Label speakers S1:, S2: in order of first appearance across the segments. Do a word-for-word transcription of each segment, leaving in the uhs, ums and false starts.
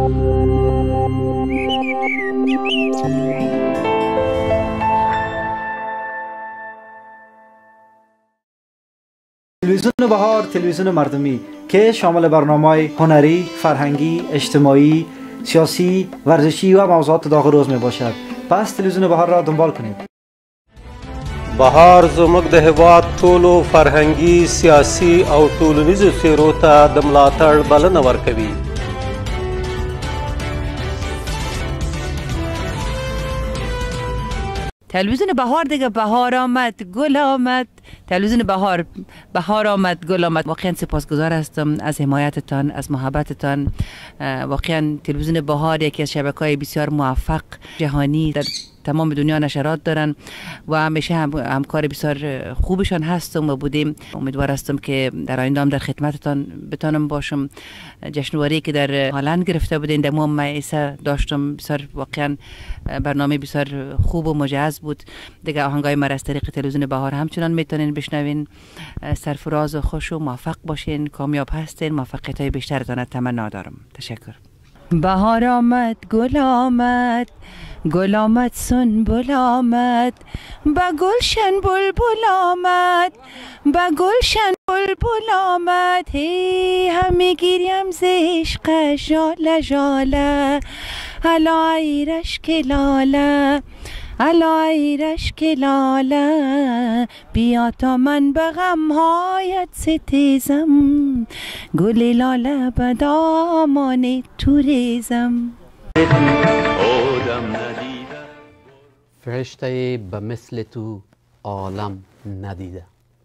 S1: تلویزیون بهار تلویزیون مردمی که شامل برنامه‌های هنری، فرهنگی، اجتماعی، سیاسی، ورزشی و موضوعات داغ روز می باشد. پس تلویزیون بهار را دنبال کنید.
S2: بهار زموږ د هېواد ټولو فرهنګي، سیاسي او ټولنیزو څیرو ته د ملاتړ بلنه ورکوي.
S3: تلویزیون بهار دیگه بهار آمد گل آمد. تلویزیون بهار بهار آمد گل آمد. واقعا سپاسگزار هستم از حمایتتان، از محبتتان. واقعا تلویزیون بهار یکی از شبکه‌های بسیار موفق جهانی در تمام دنیا نشرات دارن و همیشه هم همکار بسیار خوبشان هستم و بودیم. امیدوار هستم که در آینده هم در خدمتتان بتانم باشم. جشنواره که در هلند گرفته بودین در ماه مایسه داشتم، بسیار واقعا برنامه بسیار خوب و مجهز بود. دیگه آهنگای مرا از طریق تلویزیون بهار همچنان میتونین بشنوین. سرفراز و خوش و موفق باشین، کامیاب هستین، موفقیت های بیشترتان تمنا دارم. تشکر. بهار آمد گل آمد، گل آمد سنبل آمد، با گلشن بلبل آمد، با گلشن بلبل آمد. هی همه گیریم ز عشق ژاله ژاله، الا ای رشک لاله، الا ای رشک لاله، بیا تا من به غمهایت ستیزم، گل لاله به دامان تو ریزم.
S4: فرشته به مثل تو عالم ندیده.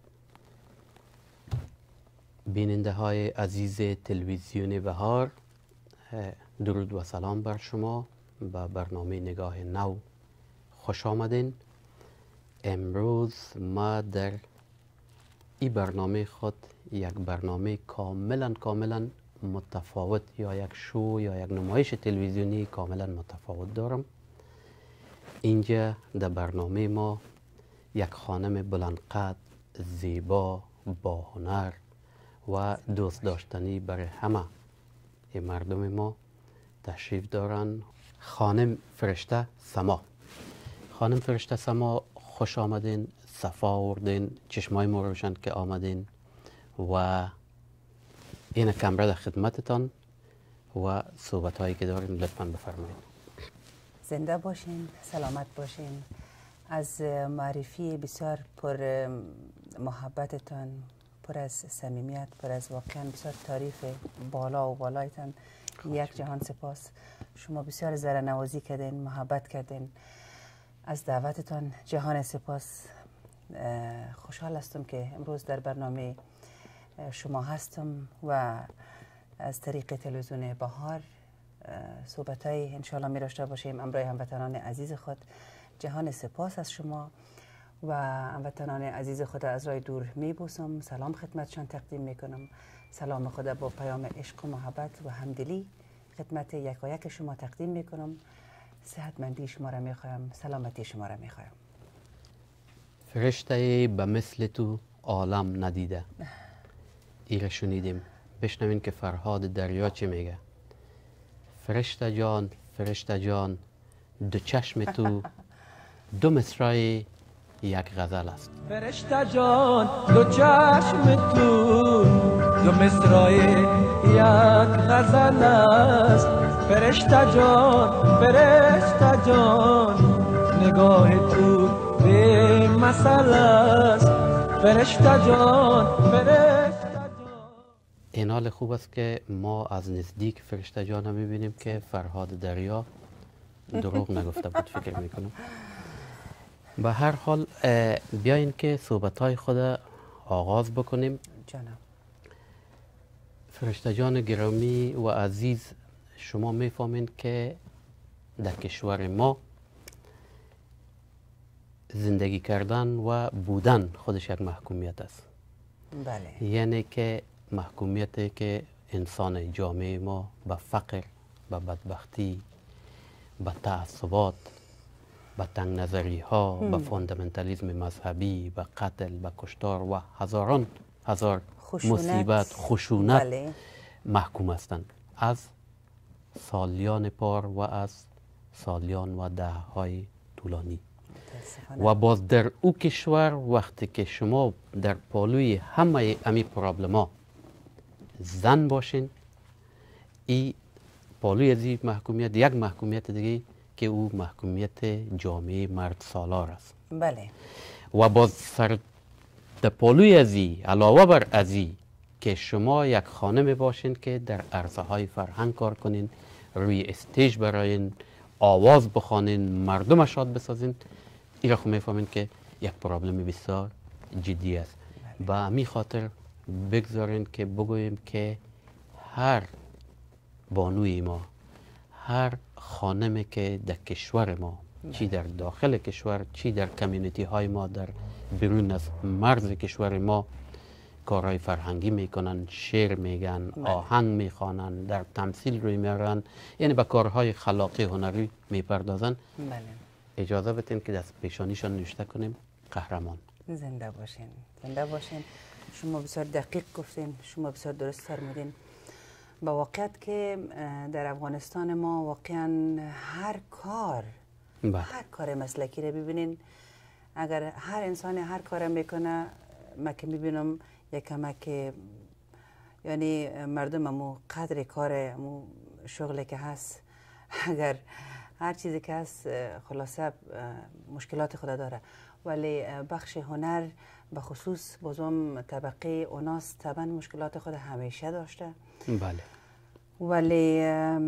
S4: بیننده های عزیز تلویزیون بهار، درود و سلام بر شما. به برنامه نگاه نو خوش آمدین. امروز ما در این برنامه خود یک برنامه کاملا کاملا متفاوت یا یک شو یا یک نمایش تلویزیونی کاملا متفاوت دارم. اینجا در برنامه ما یک خانم بلندقد، زیبا، با هنر و دوست داشتنی برای همه مردم ما تشریف دارن. خانم فرشته سما. خانم فرشته سما خوش آمدین، صفا آوردین، چشمای ما روشن که آمدین و این کمره در خدمتتان و صحبت هایی که دارین لطفاً بفرمایید.
S3: زنده باشین، سلامت باشین. از معرفی بسیار پر محبتتان، پر از صمیمیت، پر از واقعا بسیار تعریف بالا و بالایتان یک جهان سپاس. شما بسیار زره نوازی کردین، محبت کردین. از دعوتتان جهان سپاس. خوشحال هستم که امروز در برنامه شما هستم و از طریق تلویزیون بهار صحبت های انشاءالله می داشته باشیم امروی هموطنان عزیز خود. جهان سپاس از شما و هموطنان عزیز خود از راه دور می بوسم. سلام خدمتشان تقدیم می کنم. سلام خود با پیام عشق و محبت و همدلی خدمت یکایک شما تقدیم می کنم. صحتمندی شما را می خواهم، سلامتی شما را می خواهم.
S4: فرشته به مثل تو عالم ندیده. ایره شنیدیم. بشنوین که فرهاد دریا چی میگه. فرشته جان، فرشته جان، دو چشم تو دو مصرع یک غزل است.
S5: فرشته جان، دو چشم تو دو مصرع یک غزل است. فرشته جان، فرشته جان، نگاه تو به مسئله است. فرشته جان، فرشته جان.
S4: این حال خوب است که ما از نزدیک فرشته جان رو میبینیم که فرهاد دریا دروغ نگفته بود فکر میکنم. به هر حال بیاین که صحبتهای خود آغاز بکنیم.
S3: جانم.
S4: فرشته جان گرامی و عزیز، شما میفهمین که در کشور ما زندگی کردن و بودن خودش یک محکومیت است.
S3: بله.
S4: یعنی که محکومیتی که انسان جامعه ما به فقر، به بدبختی، به تعصبات، به تنگ نظری ها، به فاندامنتالیسم مذهبی، به قتل، به کشتار و هزاران هزار
S3: خشونت.
S4: مصیبت، خشونت
S3: بله.
S4: محکوم هستند. از سالیان پار و از سالیان و ده های طولانی. و باز در او کشور وقتی که شما در پالوی همه امی پرابلما زن باشین، این پالوی از این محکومیت یک محکومیت دیگه که او محکومیت جامعه مرد سالار است.
S3: بله.
S4: و باز سر در پالوی از این علاوه بر از این که شما یک خانم باشین که در عرصه های فرهنگ کار کنین، روی استیج براین آواز بخوانین، مردم شاد بسازین، این را خود میفهمین که یک پرابلم بسیار جدی است. با همین خاطر بگذارین که بگوییم که هر بانوی ما، هر خانمی که در کشور ما، چی در داخل کشور چی در کمیونیتی های ما در بیرون از مرز کشور ما کارهای فرهنگی میکنن، شعر میگن، آهنگ میخوانن، در تمثیل روی میارن، یعنی به کارهای خلاقی هنری میپردازن.
S3: بله.
S4: اجازه بدین که دست پیشانیشان نوشته کنیم قهرمان.
S3: زنده باشین، زنده باشین. شما بسیار دقیق گفتین، شما بسیار درست فرمودین. با واقعیت که در افغانستان ما واقعا هر کار
S4: بله.
S3: هر کار مسلکی رو ببینین، اگر هر انسان هر کار میکنه، ما که میبینم یکم که یعنی مردم امو قدر کار امو شغلی که هست، اگر هر چیزی که هست خلاصه مشکلات خود داره، ولی بخش هنر به خصوص بازم طبقه اوناس طبعا مشکلات خود همیشه داشته.
S4: بله.
S3: ولی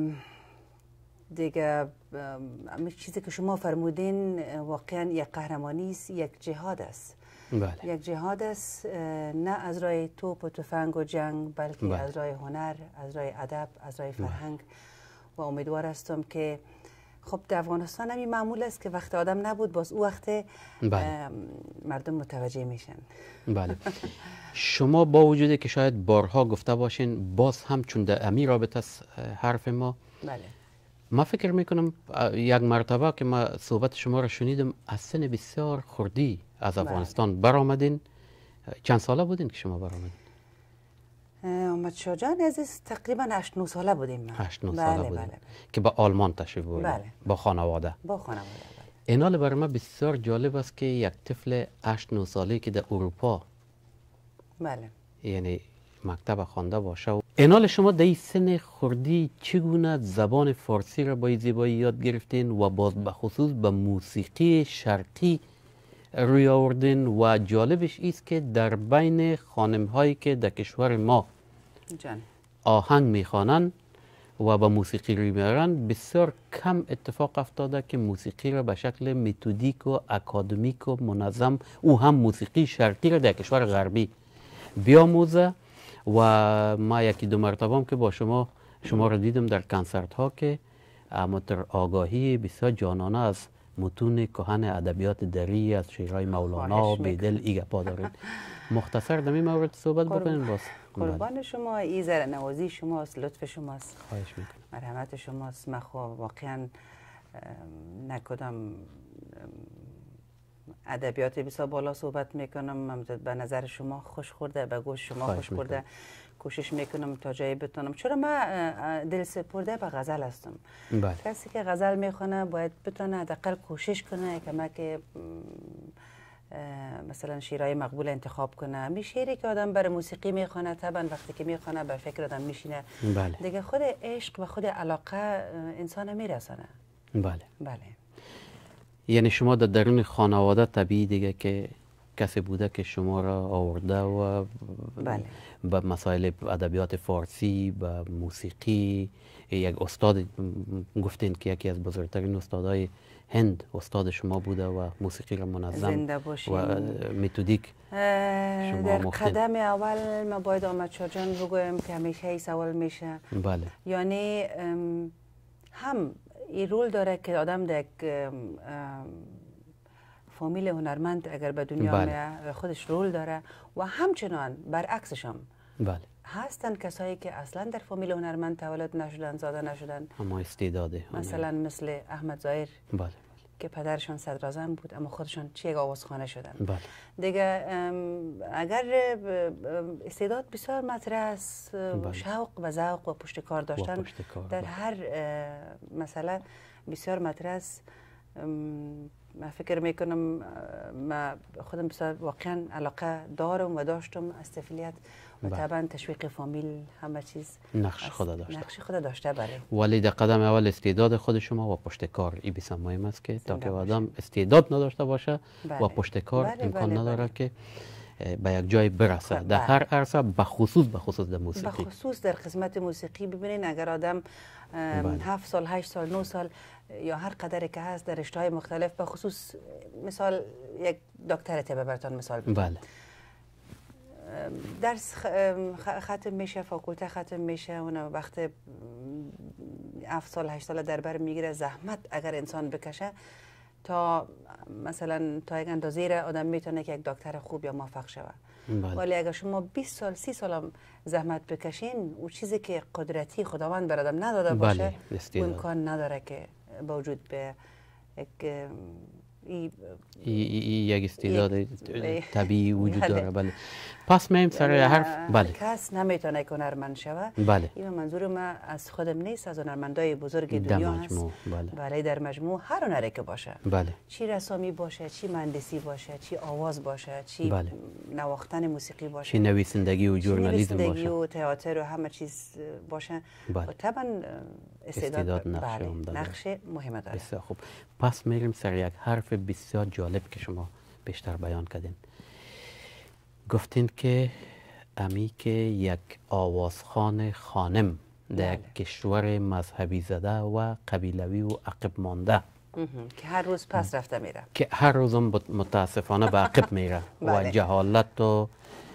S3: دیگه همه چیزی که شما فرمودین واقعا یک قهرمانی است، یک جهاد است.
S4: بله.
S3: یک جهاد است، نه از راه توپ و تفنگ و جنگ، بلکه
S4: بله.
S3: از راه هنر، از راه ادب، از راه فرهنگ. و امیدوار هستم که خب در افغانستان همین معمول است که وقت آدم نبود، باز او وقت
S4: بله.
S3: مردم متوجه میشن.
S4: بله. شما با وجودی که شاید بارها گفته باشین، باز هم چون در امی رابطه است حرف ما،
S3: بله.
S4: ما فکر میکنم یک مرتبه که ما صحبت شما را شنیدم، از سن بسیار خردی از افغانستان برآمدین. چند ساله بودین که شما برآمدین؟
S3: احمد شاه جان عزیز تقریبا هشت نه ساله بودیم.
S4: هشت نه
S3: بله
S4: ساله
S3: بله
S4: بودین
S3: بله.
S4: که به آلمان تشریف بردین.
S3: بله.
S4: با خانواده.
S3: با خانواده. بله.
S4: اینال برای ما بسیار جالب است که یک طفل هشت نه ساله که در اروپا
S3: بله.
S4: یعنی مکتب خوانده باشه. و اینال شما در این سن خردی چگونه زبان فارسی را با این زیبایی یاد گرفتین و باز به خصوص به موسیقی شرقی روی آوردین؟ و جالبش ایست که در بین خانم هایی که در کشور ما
S3: جان.
S4: آهنگ میخوانن و به موسیقی روی میارن، بسیار کم اتفاق افتاده که موسیقی را به شکل متدیک و اکادمیک و منظم او هم موسیقی شرقی را در کشور غربی بیاموزه. و ما یکی دو مرتبه هم که با شما شما را دیدم در کنسرت ها که متر آگاهی بسیار جانانه از متون کهن ادبیات دری، از شعرهای مولانا بیدل ایگه پا دارید. مختصر در این مورد صحبت بکنین باز.
S3: قربان شما، این زر نوازی شماست، لطف شماست،
S4: خواهش میکنم،
S3: مرحمت شماست. من خب واقعا نکدم ادبیات بسیار بالا صحبت میکنم، به نظر شما خوش خورده، به گوش شما خوش خورده، کوشش میکنم تا جایی بتونم، چرا من دل سپرده به غزل هستم.
S4: بله.
S3: کسی که غزل میخونه باید بتونه حداقل کوشش کنه که که مثلا شعرهای مقبول انتخاب کنه. می شعری که آدم برای موسیقی میخونه، طبعا وقتی که میخونه به فکر آدم میشینه.
S4: بله.
S3: دیگه خود عشق و خود علاقه انسان میرسونه.
S4: بله.
S3: بله.
S4: یعنی شما در درون خانواده طبیعی دیگه که کسی بوده که شما را آورده و
S3: بله.
S4: به مسائل ادبیات فارسی، به موسیقی، یک استاد گفتین که یکی از بزرگترین استادای هند استاد شما بوده و موسیقی را منظم و متدیک
S3: در قدم اول ما باید احمد شاه جان بگویم که همیشه ای سوال میشه.
S4: بله.
S3: یعنی هم این رول داره که آدم در فامیل هنرمند اگر به دنیا
S4: بله.
S3: میاد خودش رول داره، و همچنان برعکسش هم
S4: بله.
S3: هستن کسایی که اصلا در فامیل هنرمند تولد نشدن، زاده نشدن،
S4: اما استعداده
S3: مثلا مثل احمد ظاهر
S4: بله.
S3: که پدرشان صدراعظم بود اما خودشان چه یک آوازخانه شدن.
S4: بله.
S3: دیگه اگر استعداد بسیار مطرح است، شوق و ذوق و پشت کار داشتن
S4: پشت کار
S3: در
S4: بله.
S3: هر مسئله بسیار مطرح است. من فکر میکنم من خودم بسیار واقعا علاقه دارم و داشتم از طفولیت و طبعا تشویق فامیل همه چیز
S4: نقش خود داشته
S3: نقش خود داشته. بله.
S4: ولی در قدم اول استعداد خود شما و پشت کار این بسیار مهم است که تا که آدم استعداد نداشته باشه
S3: بله.
S4: و پشت کار
S3: بله
S4: امکان
S3: بله
S4: نداره
S3: بله.
S4: که به یک جای برسه در هر عرصه بخصوص بخصوص در موسیقی.
S3: بخصوص در قسمت موسیقی ببینین اگر آدم هفت سال هشت سال نه سال یا هر قدری که هست در رشته‌های مختلف بخصوص مثال یک دکتر طب براتون مثال بزنم.
S4: بله.
S3: درس ختم میشه، فاکولته ختم میشه، اون وقت هفت سال هشت سال در بر میگیره. زحمت اگر انسان بکشه تا مثلا تا یک اندازه را آدم میتونه که یک دکتر خوب یا موفق شود.
S4: بله.
S3: ولی اگر شما بیست سال سی سال هم زحمت بکشین او چیزی که قدرتی خداوند بر آدم نداده باشه
S4: بله.
S3: امکان نداره که با وجود به یک ای
S4: یک استعداد طبیعی وجود داره. بله. پس میم سر حرف. بله.
S3: کس نمیتونه که هنرمند شوه.
S4: بله.
S3: این منظور من از خودم نیست، از هنرمندای بزرگ دنیا هست.
S4: بله.
S3: بله در مجموع هر هنری که باشه.
S4: بله.
S3: چی رسامی باشه، چی مهندسی باشه، چی آواز باشه، چی
S4: بله.
S3: نواختن موسیقی باشه،
S4: چی نویسندگی و ژورنالیسم باشه،
S3: نویسندگی و تئاتر و همه چیز باشه.
S4: بله.
S3: و طبعا استعداد,
S4: استعداد نقش
S3: بله.
S4: هم داره.
S3: نقش مهمه داره.
S4: بسیار خوب. پس میریم سر یک حرف بسیار جالب که شما بیشتر بیان کردین. گفتین که امی که یک آوازخوان خانم در
S3: بله.
S4: کشور مذهبی زده و قبیلوی و عقب مانده
S3: که هر روز پس رفته میره،
S4: که هر روزم متاسفانه به عقب میره
S3: بله.
S4: و جهالت و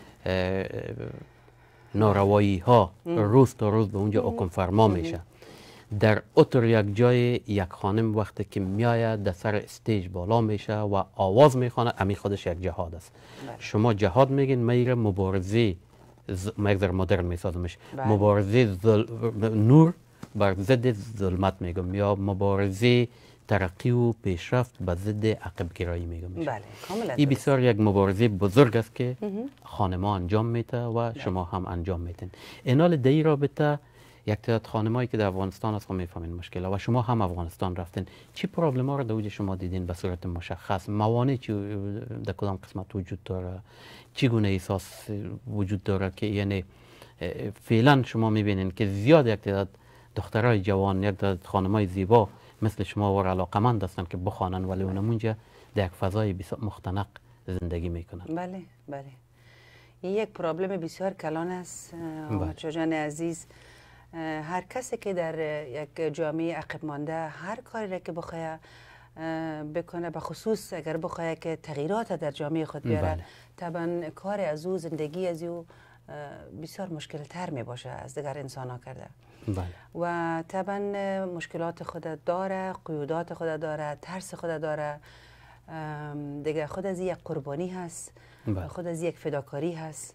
S4: ناروایی ها روز تا روز به اونجا حکم فرما میشه. در اتر یک جای یک خانم وقتی که میآید در سر استیج بالا میشه و آواز میخوانه، امی خودش یک جهاد است.
S3: بله.
S4: شما جهاد میگین، میره مبارزه ز... مگذر مدرن میسازمش.
S3: بله.
S4: مبارزه زل... نور بر ضد ظلمت میگم، یا مبارزه ترقی و پیشرفت به ضد عقب گرایی میگم.
S3: بله کاملا.
S4: این بسیار یک مبارزه بزرگ است که خانم‌ها انجام میده و شما هم انجام میدین. اینال در این رابطه یک تعداد خانمایی که در افغانستان هست میفهمین مشکل و شما هم افغانستان رفتین، چی پروبلم ها رو در اوج شما دیدین به صورت مشخص؟ موانع چی در کدام قسمت وجود داره؟ چی گونه احساس وجود داره که یعنی فعلا شما میبینین که زیاد یک تعداد دخترای جوان، یک تعداد خانمای زیبا مثل شما و علاقمند هستن که بخوانن ولی اونم اونجا در یک فضای بسیار مختنق زندگی میکنن.
S3: بله بله. این یک پروبلم بسیار کلان است آمد جان عزیز. هر کسی که در یک جامعه عقب مانده هر کاری را که بخواه بکنه، به خصوص اگر بخواه که تغییرات در جامعه خود بیاره،
S4: بله.
S3: طبعا کار از او، زندگی از او بسیار مشکل تر می باشه از دیگر انسان ها کرده.
S4: بله.
S3: و طبعا مشکلات خود داره، قیودات خود داره، ترس خود داره، دیگه خود از یک قربانی هست. بله. خود از یک فداکاری هست.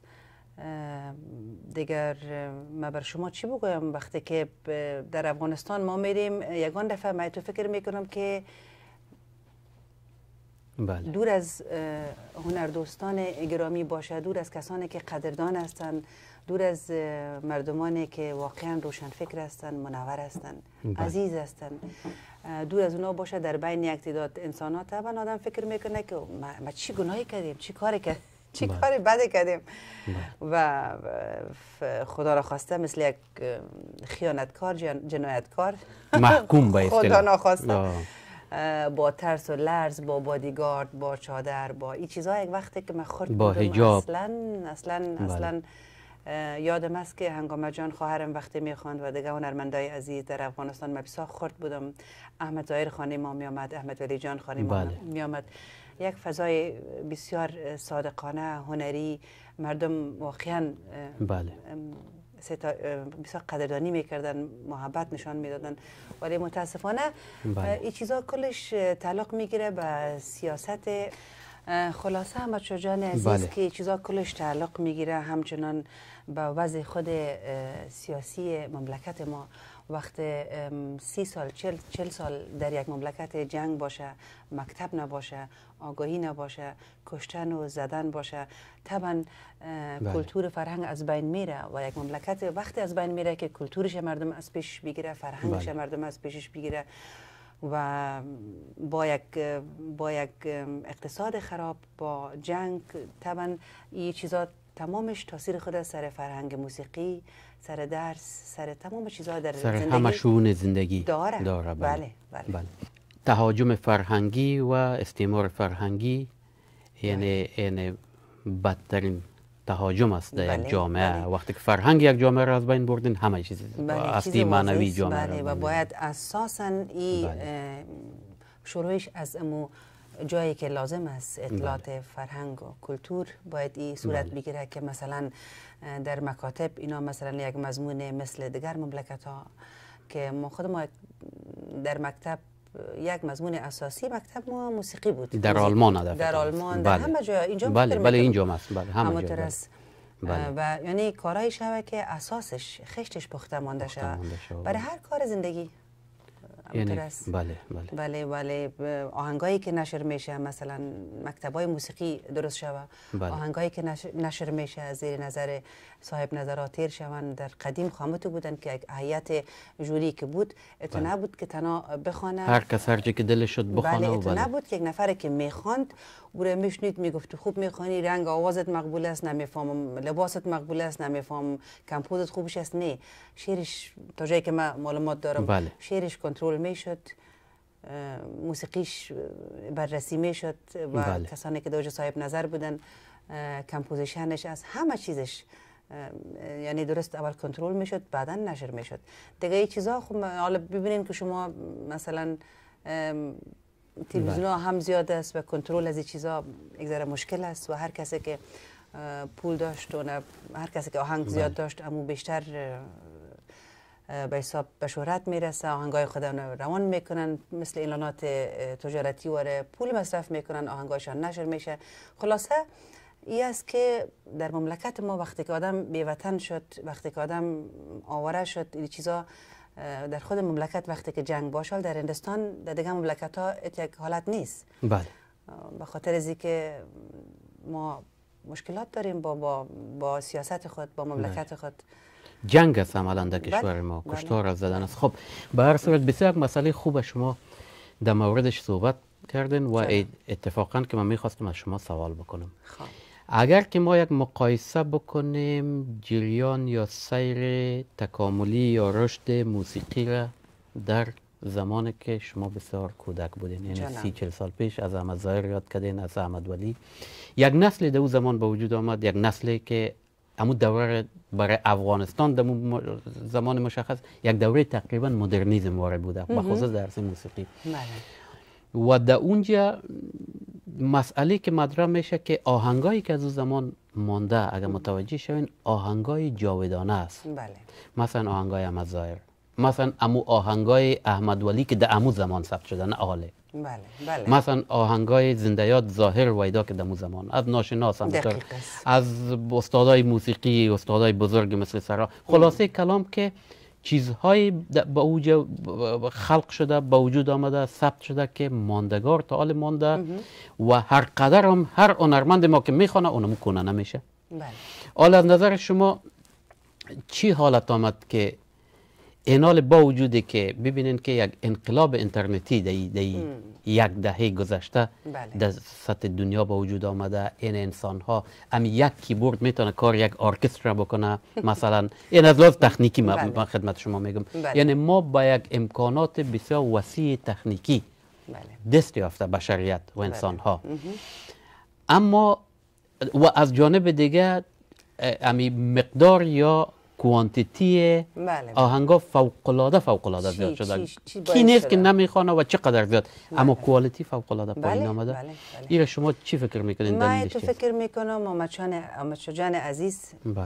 S3: دیگر ما بر شما چی بگویم؟ وقتی که در افغانستان ما میریم یگان دفعه من تو فکر میکنم که
S4: بله.
S3: دور از هنردوستان گرامی باشه، دور از کسانی که قدردان هستند، دور از مردمانی که واقعا روشن فکر هستند، منور هستند،
S4: بله.
S3: عزیز هستند، دور از اونا باشه در بین یک تعداد انسان ها، طبعا آدم فکر میکنه که ما, ما چی گناهی کردیم، چی کاری کردیم، چی
S4: بله.
S3: کاری بده کردیم.
S4: بله.
S3: و خدا را خواسته مثل یک خیانتکار، جنایتکار
S4: محکوم به اصطلاح،
S3: خدا ناخواسته با ترس و لرز، با بادیگارد، با چادر، با این چیزها یک وقتی که من خورد
S4: با حجاب،
S3: اصلا اصلا اصلا یادم است که هنگامه جان خواهرم وقتی میخواند و دیگه هنرمندای عزیز در افغانستان من بسیار خورد بودم. احمد ظاهر خانی ما می آمد، احمد ولی جان خانی ما
S4: بله.
S3: می آمد. یک فضای بسیار صادقانه، هنری، مردم واقعا
S4: بله.
S3: بسیار قدردانی میکردن، محبت نشان میدادن. ولی متاسفانه
S4: بله.
S3: این چیزا کلش تعلق میگیره به سیاست. خلاصه احمد شاه جان عزیز
S4: بله.
S3: که چیزا کلش تعلق میگیره همچنان به وضع خود سیاسی مملکت ما وقت سی سال چل, چل سال در یک مملکت جنگ باشه، مکتب نباشه، آگاهی نباشه، کشتن و زدن باشه، طبعا کلتور فرهنگ از بین میره و یک مملکت وقتی از بین میره که کلتورش مردم از پیش بگیره، فرهنگش
S4: بله.
S3: مردم از پیشش بگیره و با یک با یک اقتصاد خراب، با جنگ، طبعا این چیزا تمامش تاثیر خود سر فرهنگ موسیقی، سر درس، سر تمام چیزها در
S4: سر
S3: زندگی
S4: همه شئون زندگی
S3: داره,
S4: داره. بله.
S3: بله. بله.
S4: بله. تهاجم فرهنگی و استعمار فرهنگی یعنی یعنی بدترین تهاجم است در
S3: بله.
S4: یک جامعه.
S3: بله.
S4: وقتی که فرهنگ یک جامعه را از بین بردین همه چیز
S3: بله.
S4: اصلی معنوی جامعه
S3: بله.
S4: را
S3: و باید اساساً این
S4: بله.
S3: شروعش از امو جایی که لازم است اطلاعات
S4: بله.
S3: فرهنگ و کلتور باید این صورت
S4: بله.
S3: بگیره که مثلا در مکاتب اینا مثلا یک مضمون مثل دیگر مملکت ها که ما خود ما در مکتب یک مضمون اساسی مکتب ما موسیقی بود.
S4: در آلمان در,
S3: در آلمان
S4: بله.
S3: در همه جا اینجا
S4: بله بله اینجا است. بله همه جا.
S3: بله.
S4: بله.
S3: و یعنی کارهای شوه که اساسش خشتش پخته مانده شه برای هر کار زندگی.
S4: یعنی بله بله
S3: بله بله آهنگایی که نشر میشه مثلا مکتبای موسیقی درست شوه،
S4: بله. آهنگایی
S3: که نشر میشه زیر نظر صاحب نظرات تیر شوند. در قدیم خامتو بودن که یک هیئت جوری که بود اتو
S4: بله.
S3: نبود که تنها بخونه،
S4: هر کس هر چی که دلش شد بخونه.
S3: بله.
S4: و
S3: اتو
S4: بله.
S3: نبود که یک نفر که میخواند او میشنید میگفت خوب میخوانی، رنگ آوازت مقبول است نمیفهمم، لباست مقبول است نمیفهمم، کمپوزت خوبش است نه. شعرش تا جایی که من معلومات دارم
S4: بله.
S3: شعرش کنترل میشد، موسیقیش بررسی میشد و
S4: بله.
S3: کسانی که دوج صاحب نظر بودن کمپوزیشنش از همه چیزش یعنی درست اول کنترل میشد بعدا نشر میشد دیگه. این چیزا خب حالا ببینین که شما مثلا تلویزیون هم زیاد است و کنترل از این چیزا یک ذره مشکل است و هر کسی که پول داشت و هر کسی که آهنگ زیاد داشت اما بیشتر به حساب به شهرت میرسه، آهنگای خودم روان میکنن مثل اعلانات تجارتی واره پول مصرف میکنن، آهنگایشان نشر میشه. خلاصه این است که در مملکت ما وقتی که آدم بیوطن شد، وقتی که آدم آواره شد، این چیزا در خود مملکت وقتی که جنگ باشه، در هندوستان در دیگه مملکت ها یک حالت نیست.
S4: بله.
S3: به خاطر از که ما مشکلات داریم با با با سیاست خود، با مملکت خود.
S4: جنگ است عملا در کشور ما، کشتار از زدن است. خب به هر صورت بسیار مسئله خوب شما در موردش صحبت کردن و اتفاقا که من میخواستم از شما سوال بکنم.
S3: خب
S4: اگر که ما یک مقایسه بکنیم جریان یا سیر تکاملی یا رشد موسیقی را در زمانی که شما بسیار کودک بودین، یعنی سی چل سال پیش از احمد ظاهر یاد کردین، از احمد ولی، یک نسل در اون زمان به وجود آمد، یک نسلی که همون دوره برای افغانستان در زمان مشخص یک دوره تقریبا مدرنیزم وارد بوده به خصوص درس موسیقی.
S3: بله.
S4: و در اونجا مسئله که مطرح میشه که آهنگایی که از اون زمان مانده اگر متوجه شوین آهنگای جاودانه است.
S3: بله.
S4: مثلا آهنگای احمد ظاهر، مثلا امو آهنگای احمد ولی که در امو زمان ثبت شده نه آله.
S3: بله بله.
S4: مثلا آهنگای زنده‌یاد ظاهر ویدا که در امو زمان از ناشناس هم از استادای موسیقی، استادای بزرگ مثل سرا، خلاصه کلام که چیزهای با اوج خلق شده، با وجود آمده، ثبت شده که ماندگار تا حال مانده و هر قدر هم هر هنرمند ما که میخونه اونم کنه نمیشه.
S3: بله.
S4: حالا از نظر شما چی حالت آمد که اینال با وجودی که ببینین که یک انقلاب اینترنتی در یک دهه گذشته
S3: بله.
S4: در سطح دنیا با وجود آمده، این انسان ها هم یک کیبورد میتونه کار یک ارکسترا بکنه مثلا، این از لحاظ تکنیکی من بله. خدمت شما میگم.
S3: بله.
S4: یعنی ما با یک امکانات بسیار وسیع تکنیکی
S3: بله.
S4: دست یافته بشریت و انسان ها.
S3: بله.
S4: اما و از جانب دیگه امی مقدار یا کوانتیتی
S3: بله.
S4: آهنگا فوق العاده فوق العاده زیاد شده. کی نیست که نمیخوانه و چقدر زیاد، بله. اما کوالیتی فوق العاده پایین
S3: بله.
S4: آمده.
S3: بله. بله.
S4: این شما چی فکر میکنین؟
S3: من تو فکر میکنم محمد جان عزیز،
S4: بله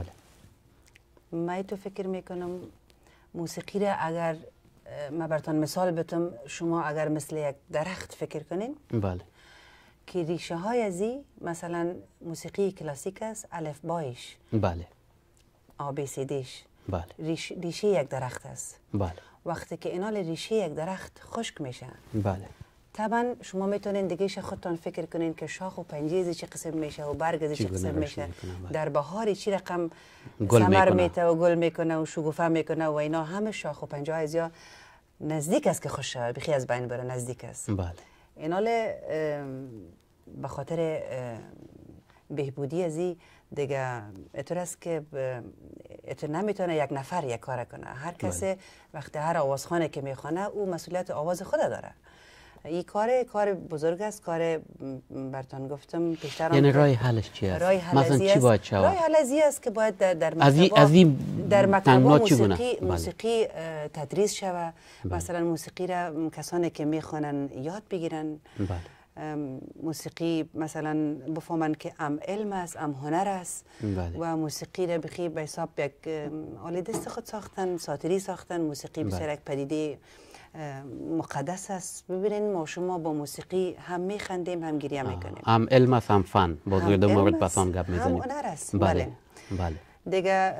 S3: من تو فکر میکنم موسیقی را اگر من براتون مثال بتم، شما اگر مثل یک درخت فکر کنین،
S4: بله
S3: که ریشه های ازی مثلا موسیقی کلاسیک است، الف بایش،
S4: بله
S3: آ بی سی دیش،
S4: بله
S3: ریش، ریشه یک درخت است.
S4: بله
S3: وقتی که اینال ریشه یک درخت خشک میشه
S4: بله
S3: طبعا شما میتونین دیگه خودتون فکر کنین که شاخ و پنجه چه قسم میشه و برگ چه قسم میشه. در بهاری چی رقم ثمر میته و گل میکنه و شکوفه میکنه و اینا همه شاخ و پنجه های زیاد نزدیک است که خوش بخی از بین بره، نزدیک است.
S4: بله.
S3: اینال به خاطر بهبودی ازی دیگه اتر است که اتر نمیتونه یک نفر یک کار کنه. هر کسی وقتی هر آوازخانه که میخونه او مسئولیت آواز خود داره. این کار کار بزرگ است. کار براتون گفتم پیشتر.
S4: یعنی راه حلش چی است؟ مثلا چی باید شود؟
S3: راه حل ازی است که باید در در
S4: مکتب
S3: در مکتب موسیقی موسیقی تدریس شود. مثلا موسیقی را کسانی که میخوانن یاد بگیرن.
S4: بله.
S3: موسیقی مثلا بفهمن که ام علم است، ام هنر است.
S4: بله.
S3: و موسیقی را بخی به حساب یک آله دست خود ساختن، ساتری ساختن. موسیقی بسیار یک پدیده مقدس است. ببینین ما شما با موسیقی هم میخندیم هم گریه میکنیم.
S4: هم علم است هم فن. باز در مورد بسام گپ میزنیم.
S3: هم هنر است.
S4: بله. بله.
S3: دیگه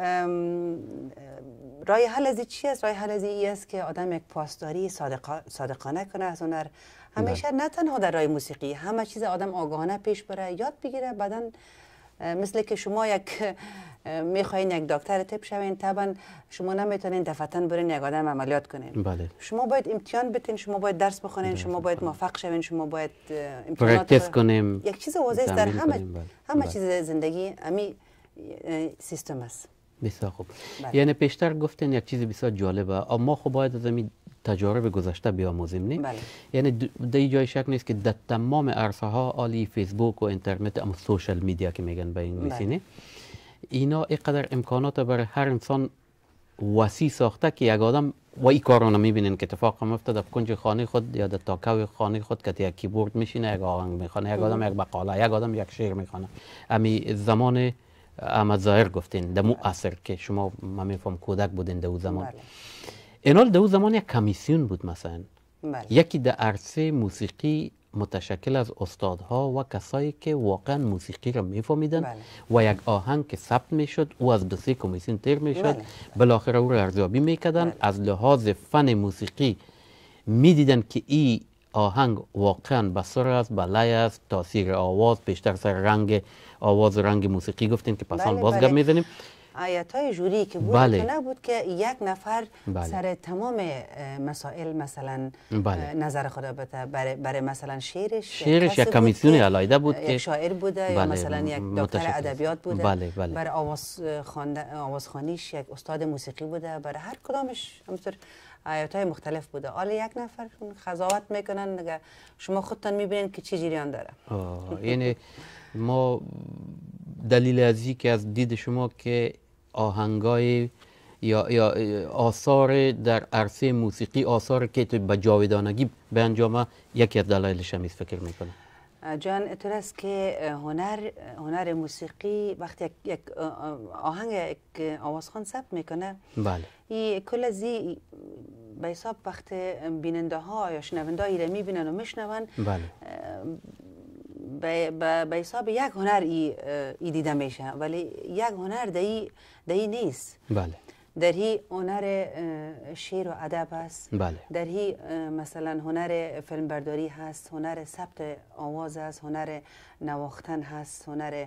S3: راه حل ازی چی است؟ راه حل ازی ای است که آدم یک پاسداری صادقانه کنه از هنر. همیشه نه تنها در راه موسیقی، همه چیز آدم آگاهانه پیش بره، یاد بگیره. بعدن مثل که شما یک میخواین یک دکتر تپ شوین، طبعا شما نمیتونین دفتن برین یک آدم عملیات کنین.
S4: بله.
S3: شما باید امتحان بتین، شما باید درس بخونین، شما باید موفق شوین، شما باید امتحانات
S4: پرکتیس کنیم.
S3: یک چیز واضح است در همه همه چیز زندگی. امی سیستم است.
S4: بسیار خوب. یعنی پیشتر گفتین یک چیز بسیار جالبه، اما خب باید از این تجارب گذشته بیاموزیم نه؟
S3: بله.
S4: یعنی در جای شک نیست که در تمام عرصه ها عالی فیسبوک و اینترنت اما سوشال میدیا که میگن به انگلیسی نه، اینا اینقدر امکانات برای هر انسان وسیع ساخته که یک آدم و این کار رو نمیبینین که اتفاق میفته در کنج خانه خود یا در تاکو خانه خود که یک کیبورد میشینه، یک آهنگ میخونه، یک آدم یک مقاله، یک آدم یک شعر میخونه. امی زمان احمد ظاهر گفتین در مو عصر که شما من میفهم کودک بودین در اون زمان.
S3: بله.
S4: اینال در اون زمان یک کمیسیون بود مثلا.
S3: بله.
S4: یکی در عرصه موسیقی متشکل از استادها و کسایی که واقعا موسیقی را میفهمیدن.
S3: بله.
S4: و یک آهنگ که ثبت میشد او از دو سه کمیسیون تیر میشد.
S3: بله.
S4: بالاخره او را ارزیابی میکردن. بله. از لحاظ فن موسیقی میدیدن که این آهنگ واقعا بسر است، بلای است، تاثیر آواز بیشتر سر رنگ آواز و رنگ موسیقی گفتین که پسان
S3: بله.
S4: باز
S3: بله.
S4: گپ میزنیم.
S3: آیت های جوری که بود
S4: بله.
S3: که نبود که یک نفر
S4: بله.
S3: سر تمام مسائل مثلا
S4: بله.
S3: نظر خود بده. برای برای مثلا شعرش
S4: شعرش یک کمیسیون علایده بود
S3: یک شاعر بوده.
S4: بله.
S3: یا مثلا یک دکتر ادبیات بوده.
S4: بله. بله.
S3: برای آواز آوازخوانیش یک استاد موسیقی بوده. برای هر کدامش همطور آیات های مختلف بوده. حالا یک نفر قضاوت میکنن دیگه شما خودتان میبینید که چه جریان داره.
S4: یعنی ما دلیل از این که از دید شما که آهنگای یا یا آثار در عرصه موسیقی آثار که به جاودانگی به انجام یکی از دلایلش هم فکر میکنه.
S3: جان اطور است که هنر هنر موسیقی وقتی یک آهنگ یک آوازخوان ثبت میکنه.
S4: بله.
S3: این کل از به حساب وقتی بیننده ها یا شنونده ها را میبینن و میشنون.
S4: بله.
S3: به حساب یک هنر ای, ای دیده میشه، ولی یک هنر دایی دایی نیست.
S4: بله.
S3: در هی هنر شعر و ادب است.
S4: بله. در
S3: هی مثلا هنر فیلمبرداری هست، هنر ثبت آواز است، هنر نواختن هست، هنر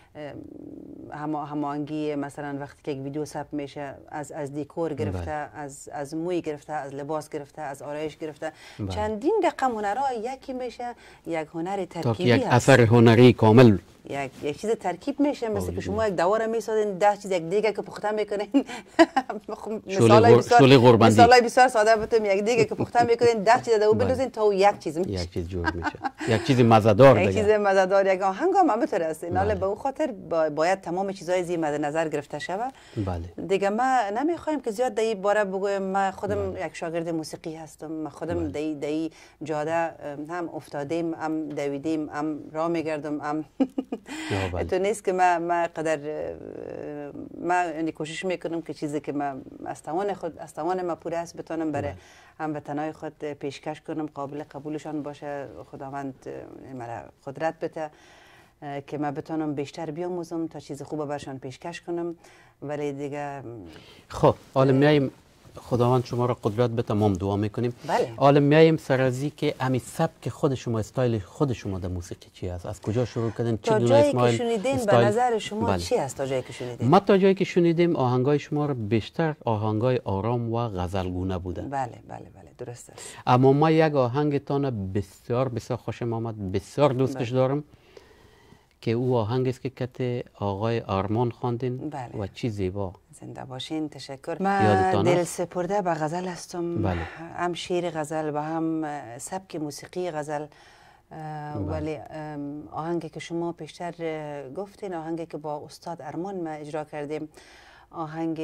S3: هماهنگی مثلا وقتی که یک ویدیو ثبت میشه از از دیکور گرفته، بله. از از موی گرفته، از لباس گرفته، از آرایش گرفته. بله. چندین رقم هنرها یکی میشه یک هنر ترکیبی
S4: یک اثر هنری کامل.
S3: یک یک چیز ترکیب میشه. مثل که شما یک دواره میسازین ده چیز یک دیگه که پخته میکنین.
S4: مثالای بسیار
S3: مثالای بسیار ساده بتم یک دیگه که پخته میکنین ده چیز دو بندازین تا یک چیز میشه.
S4: یک چیز جور میشه. یک چیز مزه‌دار دیگه.
S3: یک چیز مزه‌دار یک آهنگ هم همینطور است. ایناله به اون خاطر باید تمام چیزای زی مد نظر گرفته شود.
S4: بله.
S3: دیگه ما نمیخوایم که زیاد دایی باره بگویم ما خودم بله. یک شاگرد موسیقی هستم، ما خودم بله. دایی دایی جاده هم افتادیم، هم دویدیم، هم راه میگردم، هم تو نیست که ما ما قدر ما یعنی کوشش میکنم که چیزی که ما از توان خود از توان ما پوره است بتونم برای هموطنای خود پیشکش کنم، قابل قبولشان باشه. خداوند مرا قدرت بده که ما بتونم بیشتر بیاموزم تا چیز خوب برشان پیشکش کنم. ولی دیگه
S4: خب حالا میایم خداوند شما را قدرت به تمام دعا میکنیم.
S3: بله.
S4: حالا میایم سرازی که امی سبک خود شما، استایل خود شما در موسیقی چی است؟ از کجا شروع کردین؟ چه دونه
S3: جایی
S4: اسمایل
S3: که شنیدین به
S4: استایل؟
S3: نظر شما
S4: بله.
S3: چی است تا جایی که شنیدین؟
S4: ما تا جایی که شنیدیم آهنگای شما را بیشتر آهنگای آرام و غزلگونه بوده.
S3: بله بله بله درست است.
S4: اما ما یک آهنگتان بسیار بسیار خوشم آمد، بسیار دوستش
S3: بله.
S4: دارم که او آهنگ است که کت آقای آرمان خواندین.
S3: بله.
S4: و چی زیبا.
S3: زنده باشین، تشکر.
S4: یادتان
S3: من دل
S4: است؟
S3: سپرده به غزل هستم.
S4: بله.
S3: هم شعر غزل و هم سبک موسیقی غزل. ولی آهنگی که شما پیشتر گفتین، آهنگی که با استاد ارمان ما اجرا کردیم، آهنگ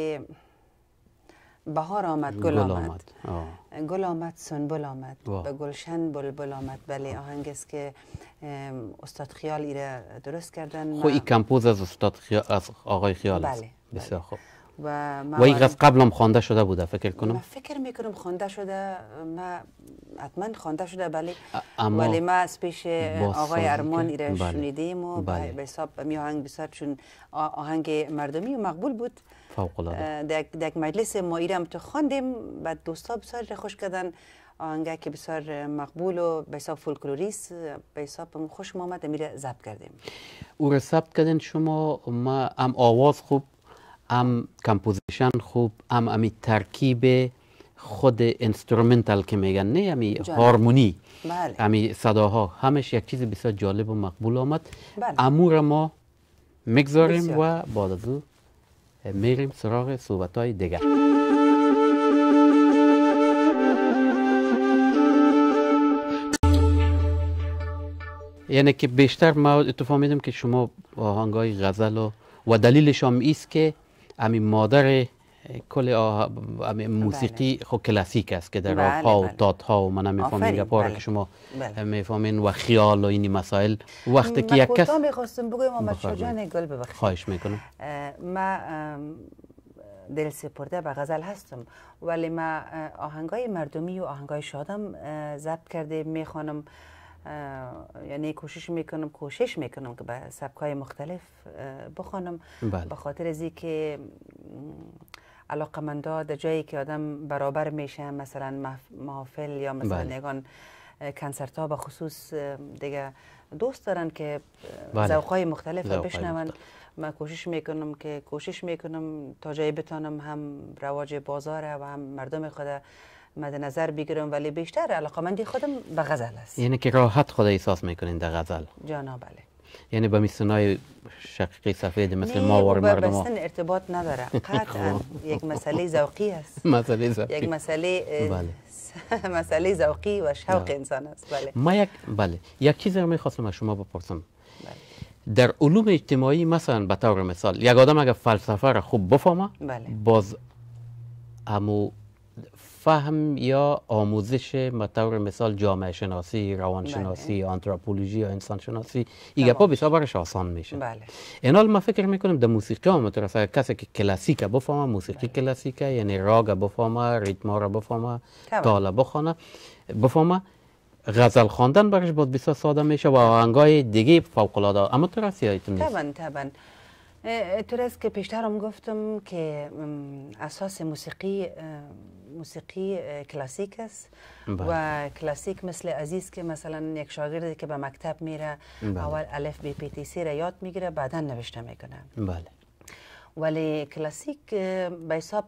S3: بهار آمد گل آمد، گل آمد سنبل آمد، به گلشن بلبل آمد. بله آهنگ است که استاد خیال ایره درست کردن.
S4: خو این کمپوز از استاد خیال، از آقای خیال است.
S3: بله.
S4: بسیار خوب.
S3: و
S4: و این از قبل هم خوانده شده بوده فکر کنم.
S3: من فکر میکنم خوانده شده، ما حتما خوانده شده بله.
S4: اما
S3: ولی ما از پیش آقای ارمان ایره
S4: بله.
S3: شنیدیم و
S4: بله.
S3: به حساب می آهنگ بسیار چون آهنگ مردمی و مقبول بود.
S4: فوق العاده.
S3: در در مجلس ما ایره هم تو خواندیم، بعد دوستا بسیار خوش کردن. آهنگی که بسیار مقبول و به حساب فولکلوریست، به حساب خوش آمد، میره ضبط کردیم.
S4: او را ضبط کردین شما. ما هم آواز خوب، هم کمپوزیشن خوب، هم امی ترکیب خود انسترومنتال که میگن، نه امی هارمونی،
S3: بله.
S4: امی صداها، همش یک چیز بسیار جالب و مقبول آمد.
S3: بله.
S4: امور ما میگذاریم و بعد از او میریم سراغ صحبت‌های دیگه. یعنی که بیشتر ما اتفاق میدم که شما آهنگای غزل و و دلیلش هم ایست که امی مادر کل امی موسیقی
S3: بله.
S4: خو کلاسیک است که در
S3: بله
S4: راه‌ها و
S3: بله.
S4: دادها و من میفهمم میگه پاره
S3: بله.
S4: که شما
S3: بله.
S4: میفهمین و خیال و اینی مسائل وقتی که یک کس
S3: من میخواستم بگویم محمد شاه جان گل ببخشید.
S4: خواهش میکنم.
S3: ما دل سپرده به غزل هستم، ولی ما آهنگای مردمی و آهنگای شادم ضبط کرده میخوانم. یعنی کوشش میکنم کوشش میکنم که به سبکای مختلف بخوانم.
S4: بله.
S3: به خاطر از اینکه علاقمندا در جایی که آدم برابر میشه، مثلا محافل یا مثلا
S4: بله.
S3: نگان کنسرت ها به خصوص دیگه دوست دارن که
S4: بله.
S3: ذوقای مختلف رو
S4: ذوقای
S3: بشنون.
S4: مختلف.
S3: من کوشش میکنم که کوشش میکنم تا جایی بتانم هم رواج بازار و هم مردم خود مد نظر بگیرم، ولی بیشتر علاقمندی خودم به غزل است.
S4: یعنی که راحت خود احساس میکنین در غزل.
S3: جانا بله.
S4: یعنی با میسنای شقیقی سفید مثل ما و مردم ها
S3: بستن ارتباط نداره، قطعا یک مسئله ذوقی است.
S4: مسئله ذوقی.
S3: یک مسئله
S4: بله.
S3: مسئله ذوقی و شوق انسان است. بله.
S4: ما یک بله یک چیزی رو میخواستم از شما بپرسم.
S3: بله.
S4: در علوم اجتماعی مثلا به طور مثال یک آدم اگر فلسفه را خوب بفهمه،
S3: بله.
S4: باز امو فهم یا آموزش به طور مثال جامعه شناسی، روان شناسی،
S3: بله.
S4: آنتروپولوژی یا انسان شناسی این گپا بسیار برش آسان میشه.
S3: بله.
S4: این حال ما فکر میکنم در موسیقی هم مثلا کسی که کلاسیک بفهمه، موسیقی بله. کلاسیک یعنی راگ بفهمه، ریتم را بفهمه، تال بخونه، بفهمه، غزل خواندن برش باز بسیار ساده میشه و آهنگای دیگه فوق العاده. اما تو راستی ایتون نیست.
S3: طبعا طبعا. طور است که پیشتر هم گفتم که اساس موسیقی موسیقی کلاسیک است. بله. و کلاسیک مثل عزیز که مثلا یک شاگردی که به مکتب میره بله. اول الف بی پی تی سی را یاد میگیره، بعدا نوشته میکنه.
S4: بله.
S3: ولی کلاسیک به حساب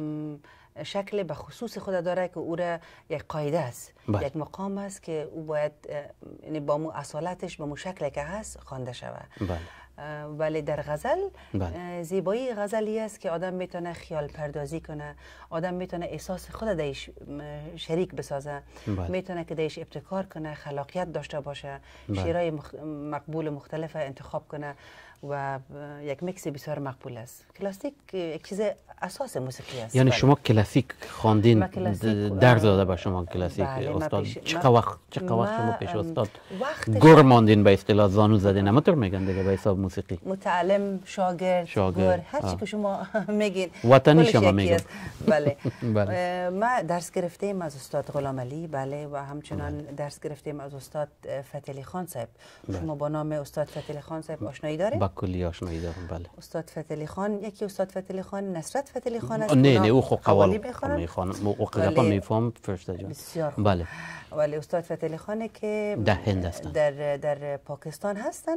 S3: شکل به خصوص خود داره که او را یک قاعده است. بله. یک مقام است که او باید یعنی با مو اصالتش به مو شکلی که هست خوانده شود. بله. ولی در غزل بله. زیبایی غزلی است که آدم میتونه خیال پردازی کنه، آدم میتونه احساس خود دیش شریک بسازه، بله. میتونه که دیش ابتکار کنه، خلاقیت داشته باشه، بله. شعرهای مخ... مقبول مختلف انتخاب کنه و یک میکس بسیار مقبول است. کلاسیک یک چیز اساس موسیقی است.
S4: یعنی
S3: بله.
S4: شما کلاسیک خواندین، در زده با شما کلاسیک. بله. استاد چقدر وقت چقدر وقت شما پیش استاد گر ماندین به اصطلاح زانو زدین، اما طور میگن دیگه به حساب موسیقی؟
S3: متعلم، شاگرد،
S4: شاگرد.
S3: هر چی که شما میگین
S4: وطنی
S3: کلش
S4: شما
S3: یکی
S4: میگم.
S3: است. بله.
S4: بله.
S3: اه، ما درس گرفتیم از استاد غلام علی، بله، و همچنان درس گرفتیم از استاد فتح علی خان صاحب. شما با نام استاد فتح علی خان صاحب آشنایی دارید؟
S4: با کلی آشنایی دارم. بله.
S3: استاد فتح علی خان، یکی استاد فتح علی خان نصرت فتح علی خان است.
S4: نه نه او خو
S3: قوالی
S4: قوال
S3: میخوانن.
S4: میخوانم. او قلقا میفهم فرشته جان.
S3: بسیار خوب.
S4: بله.
S3: ولی استاد فتح علی خان که
S4: در هند هستن.
S3: در در پاکستان هستن.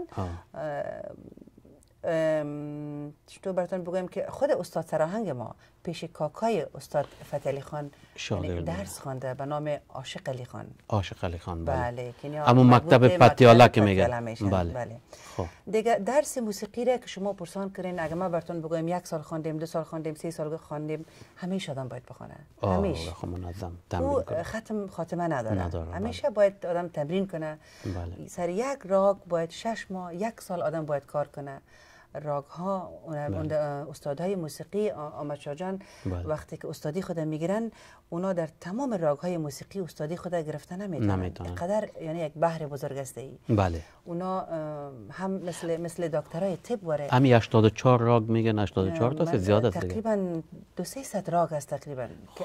S3: چطور براتون بگویم که خود استاد سراهنگ ما پیش کاکای استاد فتح علی خان درس خوانده به نام عاشق علی خان.
S4: عاشق علی خان. بله.
S3: بله.
S4: اما مکتب پتیالا که میگه.
S3: بله. بله. خب. دیگه درس موسیقی را که شما پرسان کردین، اگه ما براتون بگویم یک سال خواندیم، دو سال خواندیم، سه سال خواندیم، همیشه آدم باید بخونه. همیشه.
S4: خب منظم
S3: تمرین کنه. ختم خاتمه نداره. نداره. همیشه بله. باید آدم تمرین کنه. بله. سر یک راگ باید شش ماه، یک سال آدم باید کار کنه. راگ ها بله. استادهای موسیقی آمد شاه جان بله. وقتی که استادی خود میگیرن، اونا در تمام راگ های موسیقی استادی خود گرفته نمیتونن. قدر یعنی یک بحر بزرگ است ای. بله. اونا هم مثل مثل دکترای طب وره.
S4: همین هشتاد و چهار راگ میگن. هشتاد و چهار تا زیاد است.
S3: تقریبا دو سه راگ است تقریبا.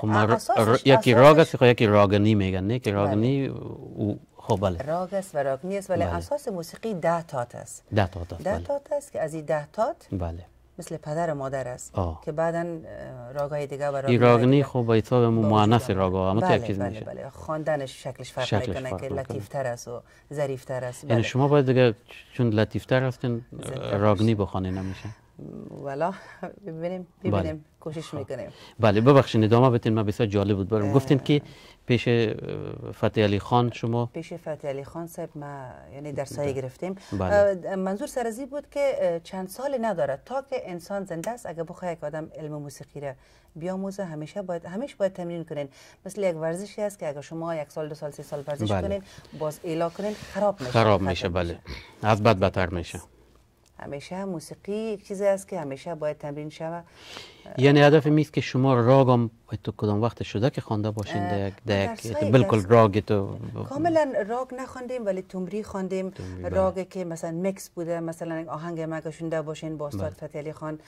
S4: خب یکی راگ است، یکی راگنی میگن. نه که راگنی او خب بله.
S3: راگ است و راگنی است، ولی بله. اساس موسیقی ده تات است.
S4: ده تات است.
S3: ده تات است که از این ده تات
S4: بله.
S3: مثل پدر و مادر است آه. که بعداً راگای دیگه و
S4: راگای راگنی خب با حساب مؤنث راگا اما
S3: بله
S4: یک چیز
S3: بله
S4: میشه.
S3: بله. خواندنش شکلش فرق شکلش میکنه که لطیفتر است و ظریفتر است.
S4: بله. یعنی شما باید دیگه چون لطیفتر هستین راگنی بخوانید نمیشه.
S3: والا ببینیم ببینیم بله. کوشش میکنیم.
S4: بله ببخشید ادامه بدین، ما بسیار جالب بود برام. گفتین که پیش فتح علی خان شما
S3: پیش فتح علی خان صاحب ما یعنی درسایی گرفتیم. بله. منظور سر از این بود که چند سال نداره تا که انسان زنده است، اگه بخواد یک آدم علم موسیقی را بیاموزه همیشه باید همیشه باید تمرین کنین. مثل یک ورزشی است که اگه شما یک سال دو سال سه سال ورزش بله. کنین باز ایلا کنین خراب میشه.
S4: خراب میشه بله. از بد بدتر میشه.
S3: همیشه موسیقی یک چیزی است که همیشه باید تمرین شود.
S4: یعنی هدف میست که شما راگم تو کدام وقت شده که خوانده باشین در یک بالکل راگ تو
S3: کاملا راگ نخواندیم ولی تمری خواندیم. راگی که مثلا میکس بوده، مثلا آهنگ ما گشونده باشین با استاد فتح علی خان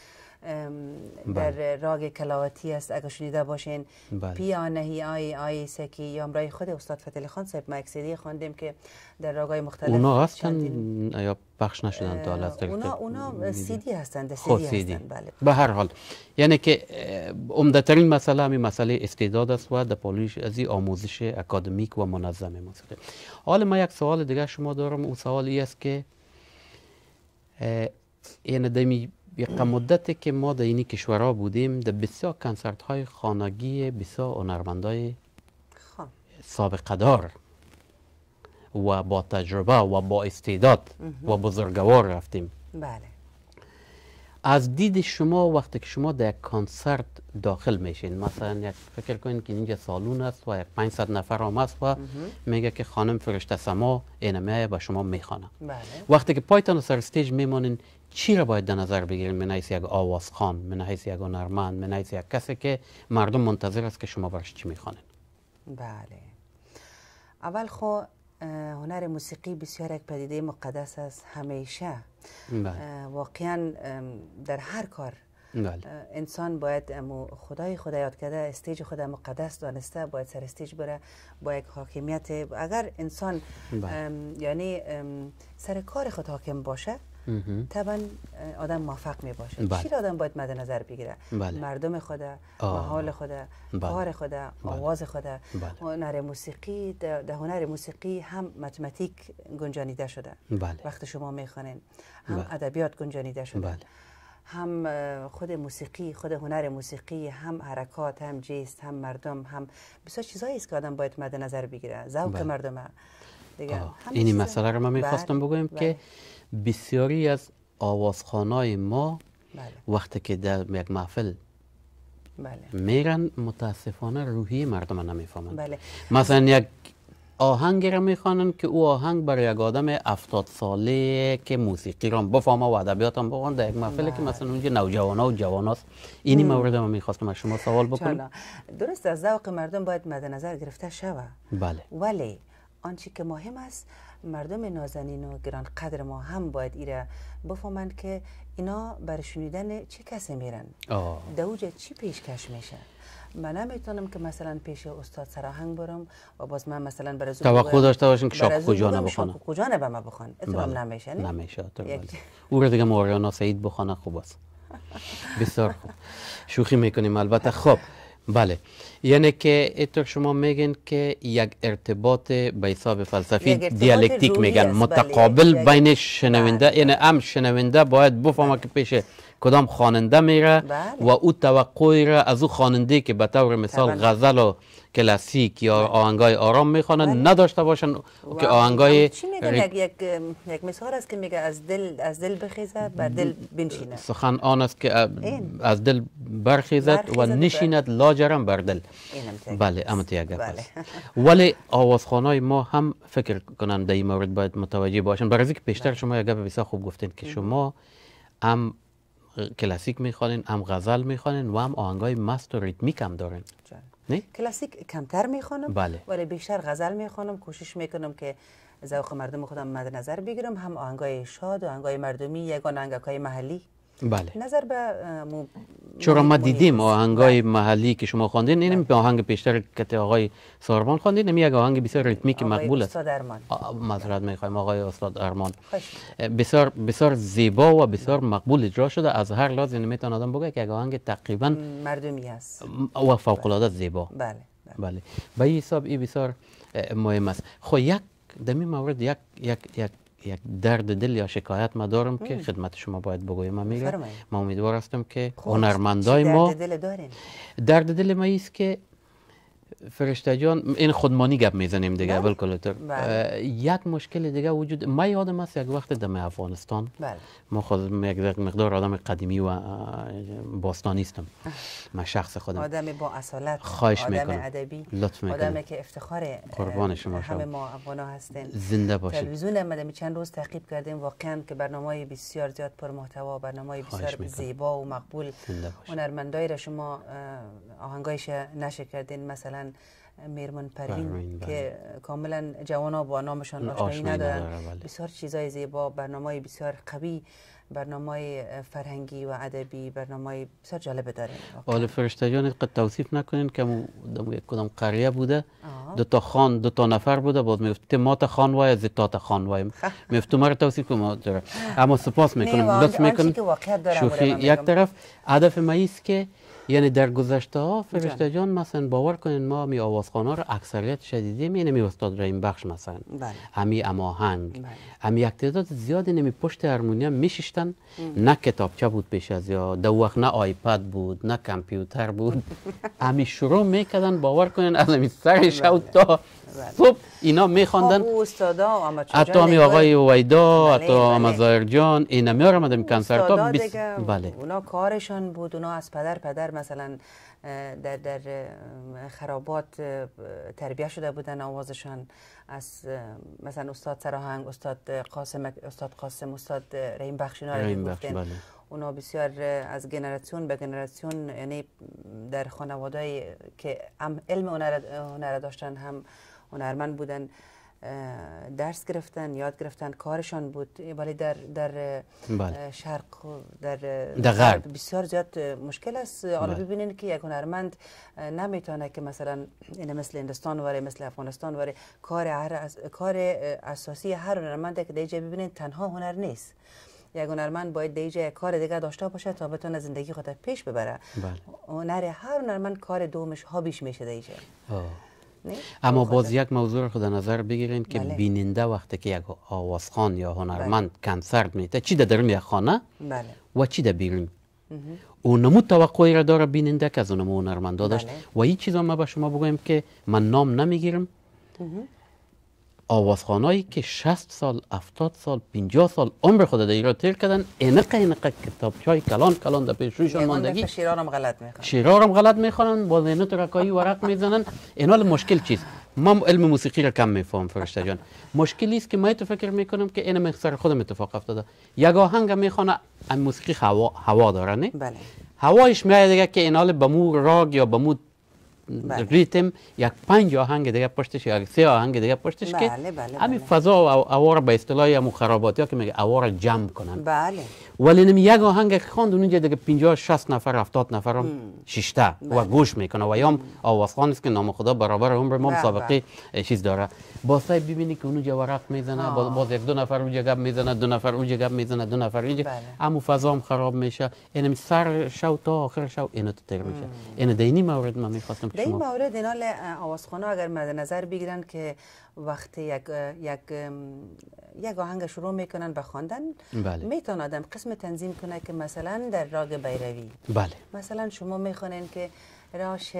S3: در راگ کلاوتی است اگه شنیده باشین. پیانه هی آی آی سکی یا امرای خود استاد فتح علی خان صاحب ما یک سیدی خواندیم که در راگای مختلف.
S4: اونا هستن یا پخش نشدن تا حالا؟
S3: اونا اونا سیدی هستن، در سیدی هستن. بله.
S4: به هر حال یعنی که عمده‌ترین مسئله همین مسئله استعداد است و در پالوش از این آموزش اکادمیک و منظم موسیقی. حالا ما یک سوال دیگه شما دارم. اون سوال ای است که یعنی دمی یک مدتی که ما در این کشورها بودیم در بسیار کنسرت های خانگی بسیار هنرمندای سابقه دار و با تجربه و با استعداد و بزرگوار رفتیم.
S3: بله.
S4: از دید شما وقتی که شما در یک کنسرت داخل میشین، مثلا یک فکر کنین که اینجا سالون است و یک پانصد نفر هم است و میگه که خانم فرشته سما اینمه به شما میخوانه.
S3: بله.
S4: وقتی که پایتان سر استیج میمانین چی را باید در نظر بگیرین من حیث یک آوازخوان، من حیث یک هنرمند، من حیث یک کسی که مردم منتظر است که شما برش چی میخوانین؟
S3: بله. اول خو هنر موسیقی بسیار یک پدیده مقدس است. همیشه واقعا در هر کار بله. انسان باید خدای خدا یاد کرده، استیج خدا مقدس دانسته، باید سر استیج بره با یک حاکمیت. اگر انسان بله. یعنی سر کار خود حاکم باشه طبعا آدم موفق می باشه. بله. چی آدم باید مد نظر بگیره؟ بله. مردم خدا، محال خدا، بله. کار خدا، بله. آواز خدا. بله. هنر موسیقی در هنر موسیقی هم متماتیک گنجانیده شده. بله. وقت شما میخوانین هم بله. ادبیات گنجانیده شده. بله. هم خود موسیقی، خود هنر موسیقی، هم حرکات، هم جست، هم مردم، هم بسیار چیزایی است که آدم باید مد نظر بگیره. ذوق بله. مردم دیگه.
S4: اینی مسئله رو من میخواستم بگویم بله. که بسیاری از آوازخوانای ما بله. وقتی که در یک محفل بله. میرن متاسفانه روحی مردم نمیفهمند. بله. مثلا یک آهنگ را میخوانن که او آهنگ برای یک آدم هفتاد ساله که موسیقی را بفهمه و ادبیات هم بخوان در یک محفل که مثلا اونجا نوجوانا و جواناست. اینی مورد من میخواستم از شما سوال بکنم.
S3: درست از ذوق مردم باید مد نظر گرفته شوه.
S4: بله.
S3: ولی آنچه که مهم است مردم نازنین و گران قدر ما هم باید ایره بفهمند که اینا برای شنیدن چه کسی میرن، دوجه چی پیشکش میشه. من نمیتونم که مثلا پیش استاد سراهنگ برم و باز من مثلا برای
S4: توقع داشته باشین که شاق کجا بخونه،
S3: کجا نه به ما بخون، اتفاق نمیشه.
S4: نمیشه او رو دیگه مولانا سعید بخونه خوب است. بسیار خوب. شوخی میکنیم البته. خب بله، یعنی که اینطور شما میگن که یک ارتباط به حساب فلسفی دیالکتیک میگن، متقابل بله. بین شنونده بله. یعنی هم شنونده باید بفهمه بله. که پیش کدام خواننده میره بله. و او توقعی را از او خواننده که به طور مثال بله. غزل و کلاسیک یا آهنگای آرام میخوانند بله. نداشته باشن که آهنگای
S3: چی میگن ر... یک یک یک مثال است که میگه از دل از دل بخیزد بر دل بنشیند.
S4: سخن آن است که از دل برخیزد و نشیند لاجرم بر دل. بله امت یک گپ است. ولی آوازخوانای ما هم فکر کنم در این مورد باید متوجه باشن. برای اینکه پیشتر شما یک گپ بسیار خوب گفتین که شما هم کلاسیک میخوانین، هم غزل میخوانین و هم آهنگای مست و ریتمیک هم دارین. نه؟
S3: کلاسیک کمتر میخوانم
S4: بله.
S3: ولی بیشتر غزل میخوانم. کوشش میکنم که ذوق مردم خودم مد نظر بگیرم، هم آهنگای شاد و آهنگای مردمی، یگان آهنگای محلی.
S4: بله.
S3: نظر به مو...
S4: چرا ما دیدیم آهنگای محلی که شما خواندین، اینم به آهنگ پیشتر که آقای ساربان خواندین، این یک آهنگ بسیار ریتمیک مقبول است.
S3: استاد ارمان.
S4: معذرت میخوایم آقای استاد ارمان. بسیار بسیار زیبا و بسیار مقبول اجرا شده. از هر لحاظ نمیتونه آدم بگه که یک آهنگ تقریبا
S3: مردمی است
S4: و فوق العاده زیبا.
S3: بله.
S4: بله. به این حساب این بسیار مهم است. خب یک در این مورد یک یک یک یک درد دل یا شکایت ما دارم که خدمت شما باید بگویم. ما میگم ما امیدوار هستم که هنرمندای ما
S3: درد دل دارین.
S4: درد دل ما است که فرشته جان این خودمانی گپ میزنیم دیگه بالکل. یک مشکل دیگه وجود ما یادم است یک وقت در افغانستان
S3: بله.
S4: ما خود یک مقدار آدم قدیمی و باستانی هستم. من شخص خودم
S3: آدم با اصالت،
S4: خواهش
S3: آدم
S4: میکنم
S3: ادبی،
S4: لطف میکنم،
S3: آدمی که افتخار
S4: قربان شما
S3: همه ما افغانا هستین.
S4: زنده باشید.
S3: تلویزیون ما چند روز تعقیب کردیم، واقعا که برنامه‌ای بسیار زیاد پر محتوا، برنامه‌ای بسیار زیبا و مقبول. هنرمندای را شما آهنگایش نشه کردین، مثلا میرمن پروین که کاملا جوانا با نامشان آشنایی ندارن. بسیار چیزای زیبا، برنامه‌ای بسیار قوی، برنامه فرهنگی و ادبی، برنامه بسیار جالب دارین.
S4: حالا فرشته جان قد توصیف نکنین که یک کدام قریه بوده، دو تا خان دو تا نفر بوده، باز میگفت ما تا خان وای از تا تا خان وای میگفت ما رو توصیف کنم. اما سپاس میکنم، لطف میکنم. شوخی یک طرف. هدف ما است که یعنی در گذشته ها فرشته جان مثلا باور کنین ما می آوازخوانا رو اکثریت شدیدی می نمی استاد رحیم بخش مثلا
S3: بله.
S4: همی اماهنگ همی یک تعداد زیادی نمی پشت هارمونیوم میششتن. نه کتابچه بود پیش از یا دو وقت، نه آیپد بود، نه کامپیوتر بود. همی شروع میکردن باور کنین از همی سر شب تا صبح اینا میخواندن. حتی همی آقای ویدا، حتی همی ظاهر جان اینا میارم آدم کنسرت ها.
S3: بله. اونا کارشان بود، اونا از پدر پدر مثلا در در خرابات تربیت شده بودن، آوازشان از مثلا استاد سراهنگ، استاد قاسم، استاد قاسم، استاد رحیم بخش اینا رو گفتن. بله. اونا بسیار از گنراسیون به گنراسیون، یعنی در خانواده‌ای که هم علم هنر داشتن هم هنرمند بودن، درس گرفتن، یاد گرفتن، کارشان بود. ولی در در بله. شرق در,
S4: در غرب
S3: بسیار زیاد مشکل است. حالا ببینید که یک هنرمند نمیتونه که مثلا این مثل هندوستان واره، مثل افغانستان واره، کار هر کار اساسی هر هنرمند که دیجا ببینید تنها هنر نیست. یک هنرمند باید دیجا کار دیگه داشته باشه تا بتونه زندگی خودش پیش ببره. بله. هنر هر هنرمند کار دومش هابیش میشه دیجا.
S4: اما باز یک موضوع رو خود نظر بگیرین که بله. بیننده وقتی که یک آوازخوان یا هنرمند بله. کنسرت میده، چی در درون یک خانه بله. و چی در بیرون، اون نمو توقعی را داره بیننده که از اون نمو هنرمند داشت. بله. و این چیزا ما به شما بگویم که من نام نمیگیرم، آوازخوانایی که شصت سال، هفتاد سال، پنجاه سال عمر خود در ایران تیر کردن، اینقه اینقه کتابچه‌های کلان کلان در پیش رویشون ماندگی.
S3: شیرارم غلط میخوان.
S4: شیرارم غلط میخوانن، باز اینا ترکایی ورق میزنن. اینا مشکل چیست؟ ما علم موسیقی را کم میفهم فرشته جان. مشکلی است که من تو فکر میکنم که این مخسر خودم اتفاق افتاده. یک آهنگ میخونه، این موسیقی هوا هوا داره نه؟
S3: بله.
S4: هوایش میاد دیگه که اینا به مو راگ یا به مو ریتم یک پنج آهنگ دیگه پشتش یا سه آهنگ دیگه پشتش
S3: بله،
S4: که
S3: بله،
S4: همین
S3: بله.
S4: فضا و اوار به اصطلاح یا خراباتی ها که میگه اوار جمع کنن.
S3: بله.
S4: ولی نمی یک آهنگ که خواند اونجا دیگه پنجاه شصت نفر هفتاد نفر هم ششته و گوش میکنه و یا آوازخوان است که نام خدا برابر عمر ما
S3: بله،
S4: مسابقه چیز داره. باسای ببینی که اونجا ورق میزنه، باز, باز یک دو نفر اونجا گپ میزنه، دو نفر اونجا گپ میزنه، دو نفر اینجا،
S3: بله.
S4: اما فضا هم خراب میشه. اینم سر شو تا آخر شو اینو تغییر میشه. این دینی مورد من میخواستم
S3: در این
S4: شما
S3: مورد اینال آوازخوان‌ها اگر مد نظر بگیرن که وقتی یک یک یک آهنگ شروع میکنن به خواندن،
S4: بله.
S3: میتونه آدم قسم تنظیم کنه که مثلا در راگ بیروی،
S4: بله
S3: مثلا شما میخونین که راش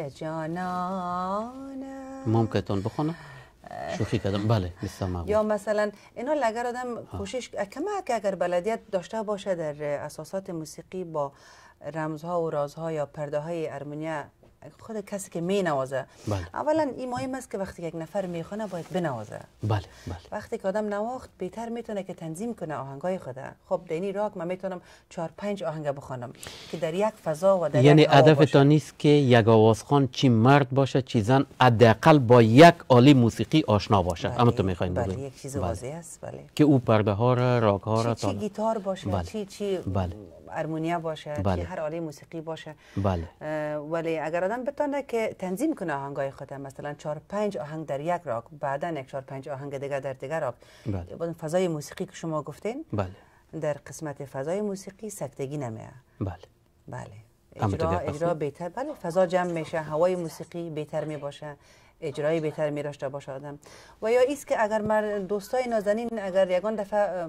S3: جانان
S4: ممکن تون بخونم شوخی کردم. بله بسیار مقبول.
S3: یا مثلا اینا اگر آدم کوشش کمک اگر بلدیت داشته باشه در اساسات موسیقی با رمزها و رازها یا پرده های ارمونیا، خود کسی که می نوازه،
S4: بله.
S3: اولا این مهم است که وقتی یک نفر میخونه باید بنوازه.
S4: بله بله.
S3: وقتی که آدم نواخت بهتر میتونه که تنظیم کنه آهنگای خود. خب دینی راک من میتونم چهار پنج آهنگ بخونم که در یک فضا و در
S4: یعنی
S3: یک هوا
S4: هدف
S3: باشه.
S4: تا نیست که یک آوازخوان چی مرد باشه چی زن، حداقل با یک آله موسیقی آشنا باشه.
S3: بله،
S4: اما تو میخواین
S3: بله
S4: بگوین.
S3: یک چیز
S4: بله.
S3: واضح است. بله
S4: که او پرده ها را راگ ها را
S3: چی, چی
S4: تا
S3: گیتار باشه،
S4: بله.
S3: چی چی
S4: بله.
S3: ارمونیا باشه،
S4: بله.
S3: چی هر آله موسیقی باشه.
S4: بله.
S3: ولی اگر آدم بتونه که تنظیم کنه آهنگای خود، مثلا چهار پنج آهنگ در یک راگ، بعدا یک چهار پنج آهنگ دیگه در دیگر راگ،
S4: بله.
S3: با فضای موسیقی که شما گفتین،
S4: بله.
S3: در قسمت فضای موسیقی سکتگی نمیه.
S4: بله.
S3: بله.
S4: اما
S3: اجرا
S4: دیگه
S3: اجرا بهتر، بله فضا جمع میشه، هوای موسیقی بهتر می باشه، اجرای بهتر می داشته باشه آدم. و یا ایست که اگر من دوستای نازنین اگر یگان دفعه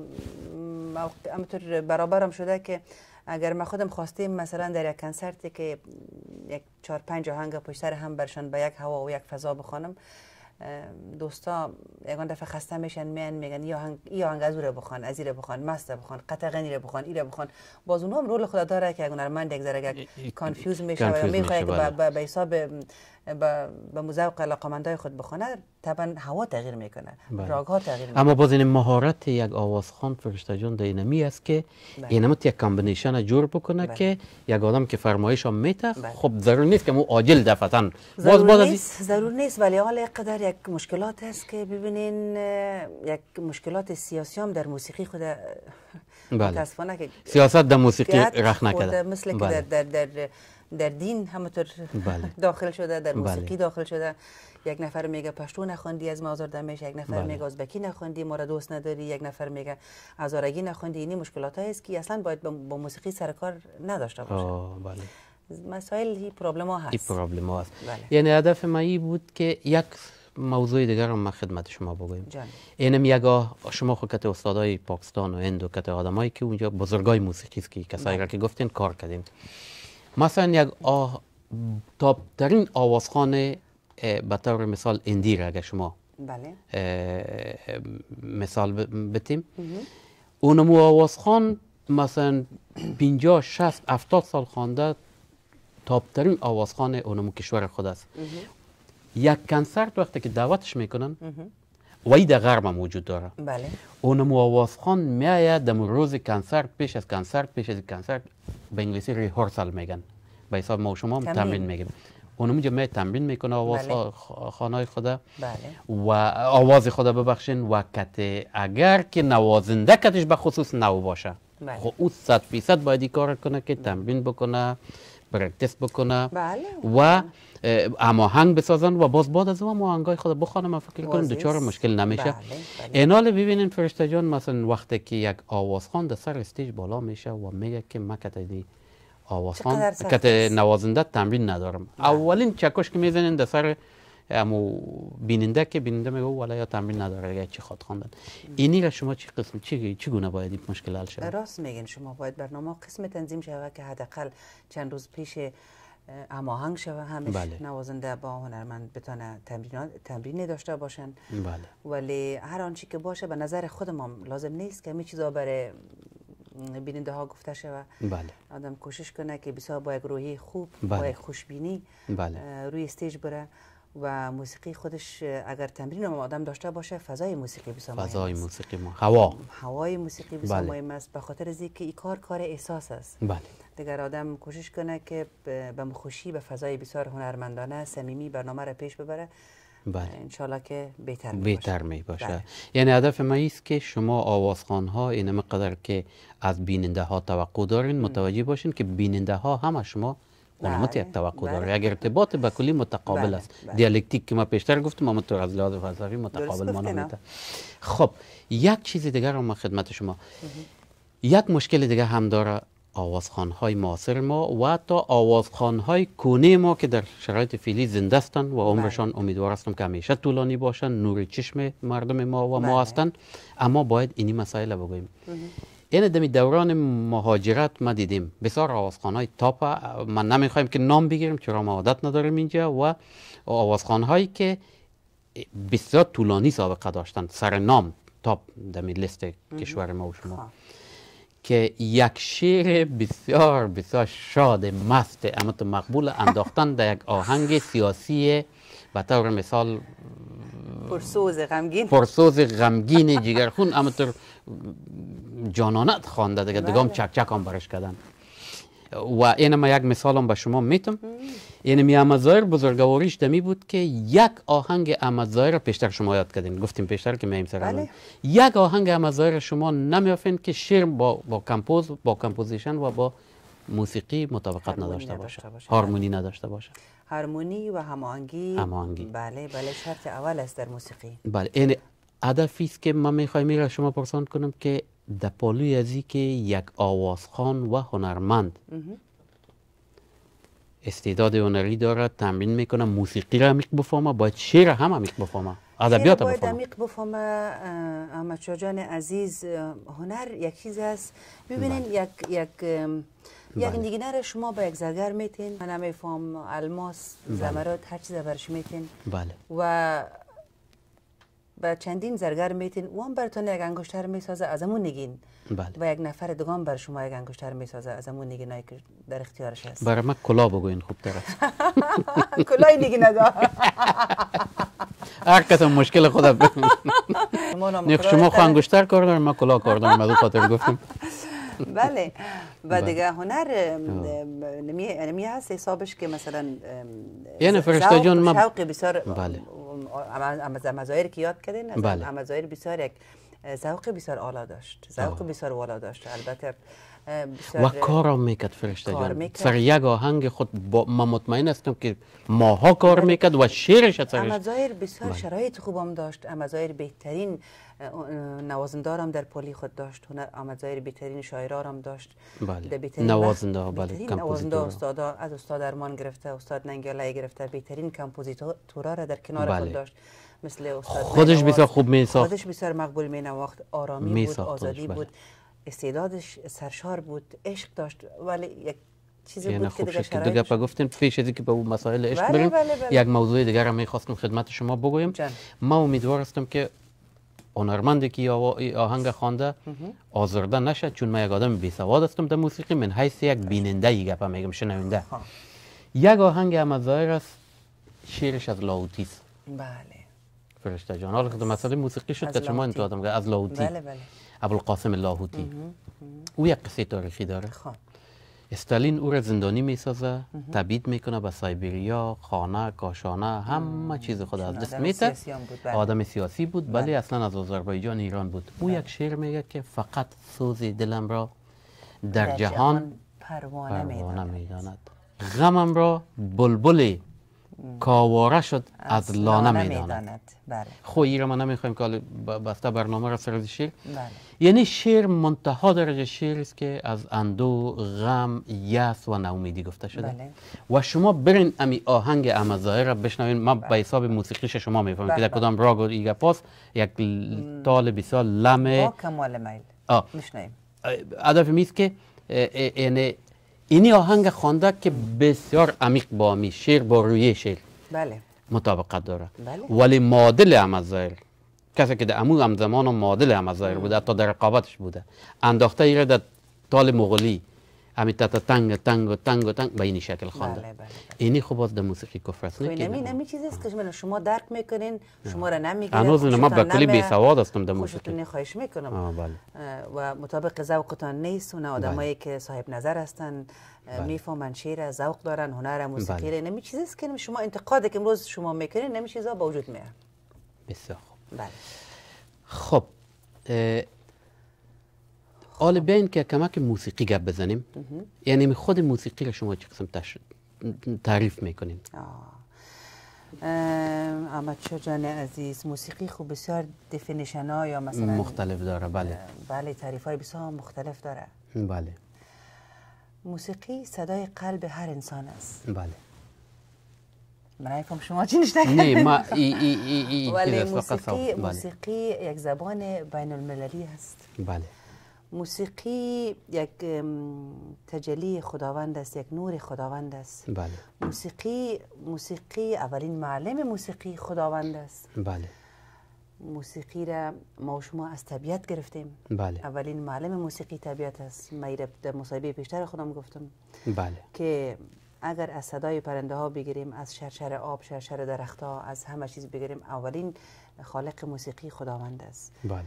S3: همطور برابرم شده که اگر ما خودم خواستیم مثلا در یک کنسرتی که یک چهار پنج آهنگ پشت سر هم برشان به یک هوا و یک فضا بخوانم، دوستا یگان دفعه خسته میشن، میان میگن یا آهنگ ای آهنگ از رو بخوان، از رو بخوان، مست بخوان، قطع غنی رو بخوان، ای رو بخوان. باز اونها هم رول خود داره که هنرمند یک ذره کانفیوز میشه و میخواد که به حساب به مذوق علاقمندای خود بخونه، طبعا هوا تغییر میکنه، راگ ها تغییر میکنه.
S4: اما باز این مهارت یک آوازخوان فرشته جان در اینمی است که اینمت یک کامبینیشن جور بکنه بله. که یک آدم که فرمایش هم میته بله. خب ضرور نیست که مو عاجل دفتن
S3: باز باز نیست، ضرور نیست، ولی حالا یک قدر یک مشکلات هست که ببینین یک مشکلات سیاسی هم در موسیقی خود
S4: بله.
S3: متاسفانه که
S4: سیاست در موسیقی رخ نکرده،
S3: مثل بله. که در در در در دین همونطور بله. داخل شده، در موسیقی بله. داخل شده. یک نفر میگه پشتو نخوندی از ما آزرده میشه، یک نفر بله. میگه ازبکی نخوندی ما را دوست نداری، یک نفر میگه هزارگی نخوندی. این مشکلات هایی است که اصلا باید با موسیقی سر کار نداشته باشه. بله. مسائل این پرابلم ها هست.
S4: این پرابلم ها هست.
S3: بله.
S4: یعنی هدف ما این بود که یک موضوع دیگر رو ما خدمت شما بگویم. اینم یگاه شما خود کت استادای پاکستان و هند و کت آدمایی که اونجا بزرگای موسیقی است که کسایی را که گفتین کار کردیم. مثلا یک آه تاپ ترین آوازخوان به طور مثال اندیر اگر شما
S3: بله.
S4: مثال بتیم، اونمو آوازخوان مثلا پنجاه شصت هفتاد سال خوانده، تاپ ترین آوازخوان اونمو کشور خود است. یک کنسرت وقتی که دعوتش میکنن و این در غرب موجود داره،
S3: بله.
S4: اونمو آوازخوان میآید در روز کنسرت، پیش از کنسرت پیش از کنسرت به انگلیسی ریهرسال میگن، به حساب ما و شما هم تمرین میگیم. اونم جمعه تمرین میکنه آواز بله. خانای خدا
S3: بله.
S4: و آواز خدا ببخشین و کت اگر که نوازنده کتش به خصوص نو باشه بله. خب او صد فیصد باید این کار کنه که تمرین بکنه، پرکتیس بکنه
S3: بله.
S4: و هماهنگ بسازن و باز بعد از اون آهنگای خدا بخونه. من فکر کنم دوچار مشکل نمیشه. بله. بله. اینال ببینین فرشته جان مثلا وقتی که یک آوازخوان در سر استیج بالا میشه و میگه که من کتدی آوازخوان کت نوازنده تمرین ندارم، اولین چکش که میزنین در سر امو بیننده که بیننده میگه والا یا تمرین نداره یا چی خواد خواندن. اینی را شما چی قسم چی چی گونه باید این مشکل حل شه؟
S3: راست میگین شما، باید برنامه قسم تنظیم شود که حداقل چند روز پیش هماهنگ شود، همش بله. نوازنده با هنرمند بتونه تمرین تمرین داشته باشن.
S4: بله.
S3: ولی هر آنچه که باشه به نظر خودم لازم نیست که همه چیزا برای بیننده ها گفته شود.
S4: بله.
S3: آدم کوشش کنه که بسیار با یک روحی خوب
S4: بله.
S3: با یک خوشبینی
S4: بله.
S3: روی استیج بره و موسیقی خودش اگر تمرین هم آدم داشته باشه فضای موسیقی بسیار مهم است.
S4: فضای موسیقی ما هوا
S3: هوای موسیقی بسیار
S4: بله.
S3: مهم است به خاطر از اینکه این کار کار احساس است.
S4: بله.
S3: دیگر آدم کوشش کنه که به خوشی به فضای بسیار هنرمندانه صمیمی برنامه را پیش ببره.
S4: بله.
S3: انشالله که بهتر می
S4: بهتر می باشه.
S3: بله.
S4: یعنی هدف ما است که شما آوازخوان ها این مقدار که از بیننده ها توقع دارین متوجه باشین که بیننده ها هم شما اونمت یک توقع
S3: بله.
S4: داره. اگر ارتباط به کلی متقابل
S3: بله.
S4: است.
S3: بله.
S4: دیالکتیک که ما پیشتر گفتم اما تو از لحاظ فلسفی متقابل مانند. خب یک چیز دیگر رو ما خدمت شما یک مشکل دیگر هم داره آوازخوان های معاصر ما و حتی آوازخوان های کونه ما که در شرایط فعلی زنده هستند و عمرشان امیدوار هستم که همیشه طولانی باشن، نور چشم مردم ما و ما هستند، اما باید اینی مسائل بگوییم. این دمی دوران مهاجرت ما دیدیم بسیار آوازخوان های تاپ، من نمیخوایم که نام بگیریم چرا ما عادت نداریم اینجا، و آوازخوان هایی که بسیار طولانی سابقه داشتن سر نام تاپ دمی لیست کشور ما و شما که یک شعر بسیار بسیار شاد مست اما تو مقبول انداختن در یک آهنگ سیاسی به طور مثال
S3: پرسوز غمگین
S4: پرسوز غمگین جگرخون اما تو جانانت خوانده دیگه دگام چک چک هم برش کردن. و این ما یک مثال هم به شما میتم. این می امازایر بزرگواریش دمی بود که یک آهنگ امازایر پیشتر شما یاد کردین، گفتیم پیشتر که میم سر
S3: بله.
S4: یک آهنگ امازایر شما نمیافین که شعر با با کمپوز با کمپوزیشن و با موسیقی مطابقت نداشته باشه، هارمونی نداشته باشه.
S3: هارمونی و هماهنگی
S4: هماهنگی
S3: بله بله شرط اول است در موسیقی.
S4: بله این هدفی است که من میخوایم میره شما پرسان کنم که در پالوی ازی که یک آوازخوان و هنرمند استعداد هنری داره، تمرین میکنه، موسیقی را عمیق بفهمه، باید شعر هم عمیق بفهمه، ادبیات
S3: باید
S4: بفهمه.
S3: عمیق بفهمه. احمد شاه جان عزیز، هنر یک چیز است. ببینین یک یک یک نگینه شما با یک زرگر میتین، من نمیفهم الماس زمرد هر چیز برش میتین
S4: بله.
S3: و با چندین زرگر میتین و هم براتون یک انگشتر میسازه از همون نگین.
S4: بله.
S3: و یک نفر دگان بر شما یک انگشتر میسازه از همون نگینایی که در اختیارش هست.
S4: برای من کلا بگوین خوب تر است.
S3: کلای نگینه دار.
S4: هر کس مشکل خود نه شما خو انگشتر کار دارم، من کلا کار دارم، از خاطر گفتم.
S3: بله. و دیگه هنر نمی نمی هست حسابش که مثلا
S4: یعنی فرشته جان ما
S3: شوق بسیار
S4: بله.
S3: امازایر که یاد کردین،
S4: بله.
S3: امازایر بسیار یک ذوق بسیار اعلی داشت، ذوق بسیار والا داشت. البته
S4: و کارم میکرد فرشته جان سر یک آهنگ خود با من مطمئن هستم که ماها کار میکرد و شعرش اثرش.
S3: امازایر بسیار شرایط خوبم داشت. امازایر بهترین نوازندارم در پلی خود داشت. امازایر بهترین شاعرارم داشت.
S4: بله. نوازنده ها بله.
S3: نوازنده استادا از استاد ارمان گرفته، استاد ننگیالای گرفته، بهترین کمپوزیتورا را در کنار
S4: بله.
S3: خود داشت. مثل استاد
S4: خودش بسیار خوب می ساخت،
S3: خودش بسیار مقبول می نواخت، آرامی می بود، آزادی بله. بود، استعدادش سرشار بود، عشق داشت، ولی یک چیزی بود که دیگه شرایطش
S4: دیگه گفتیم پیش از اینکه به مسائل عشق
S3: بله
S4: بریم
S3: بله بله.
S4: یک موضوع دیگر را می‌خواستم خدمت شما بگویم. جن. ما امیدوار هستم که هنرمندی که آهنگ خوانده آزرده نشه، چون من یک آدم بی‌سواد هستم در موسیقی، من حیث یک بیننده گپ میگم، شنونده. یک آهنگ امازایر است، شعرش از لاهوتی است.
S3: بله.
S4: فرشته جان حالا که مسئله موسیقی شد که شما انتقاد که از لاهوتی.
S3: بله بله.
S4: ابوالقاسم لاهوتی. او یک قصه تاریخی داره.
S3: خب.
S4: استالین او را زندانی میسازه، تبعید میکنه به سایبریا، خانه، کاشانه، همه چیز خود از دست میده. آدم سیاسی بود، ولی اصلا از آذربایجان ایران بود. او یک شعر میگه که فقط سوز دلم را در, در جهان
S3: پروانه,
S4: پروانه میداند، غمم را بلبل کاواره شد از, از لانه میداند.
S3: بله.
S4: خو ایره ما نمیخوایم که بسته برنامه را سر شعر.
S3: بله.
S4: یعنی شعر منتها درجه شعر است که از اندو، غم، یأس و ناامیدی گفته شده.
S3: بله.
S4: و شما برین امی آهنگ امازایر را بشنوین، ما به حساب موسیقیش شما میفهمید که در کدام راگ و ایگه پاس یک تال بسیار لمه
S3: با کمال میل میشنویم.
S4: هدف میست که یعنی اینی آهنگ خوانده که بسیار عمیق با می شعر با روی شعر
S3: بله.
S4: مطابقت داره.
S3: بله.
S4: ولی معادل امازایر، کسی که در امو همزمان معادل امازایر بوده، حتی در رقابتش بوده، انداخته ایره در تال مغولی امی تا تنگ تنگ و تنگ و تنگ به این شکل خوانده.
S3: بله بله بله.
S4: اینی خب باز در موسیقی کفر است نه؟
S3: نمی نمی چیزی است که شما درک میکنین، شما را نمیگیرین.
S4: هنوز ما به کلی بی سواد هستم در موسیقی.
S3: خوشتون خواهش میکنم.
S4: آه بله.
S3: و مطابق ذوقتان نیست و نه آدمایی که صاحب نظر هستن میفهمن شعر، ذوق دارن، هنر، موسیقی. بله. نمی چیزی است که شما انتقادی که امروز شما میکنین نمی چیزا با وجود میاد.
S4: بسیار خوب.
S3: بله.
S4: خب حالا بیاین که کمک موسیقی گپ بزنیم. یعنی خود موسیقی رو شما چه قسم تعریف میکنیم؟
S3: احمد شاه جان عزیز، موسیقی خوب بسیار دفینیشن ها یا مثلا
S4: مختلف داره. بله
S3: بله، تعریف های بسیار مختلف داره.
S4: بله.
S3: موسیقی صدای قلب هر انسان است.
S4: بله.
S3: من نمیفهم شما چی نشته
S4: نه ما ای ای ای ای
S3: ولی موسیقی موسیقی یک زبان بین المللی است.
S4: بله.
S3: موسیقی یک تجلی خداوند است، یک نور خداوند است.
S4: بله.
S3: موسیقی موسیقی اولین معلم موسیقی خداوند است.
S4: بله.
S3: موسیقی را ما شما از طبیعت گرفتیم.
S4: بله.
S3: اولین معلم موسیقی طبیعت است. من در مصاحبه پیشتر خودم گفتم.
S4: بله.
S3: که اگر از صدای پرنده ها بگیریم، از شرشر آب، شرشر درخت ها، از همه چیز بگیریم، اولین خالق موسیقی خداوند است.
S4: بله.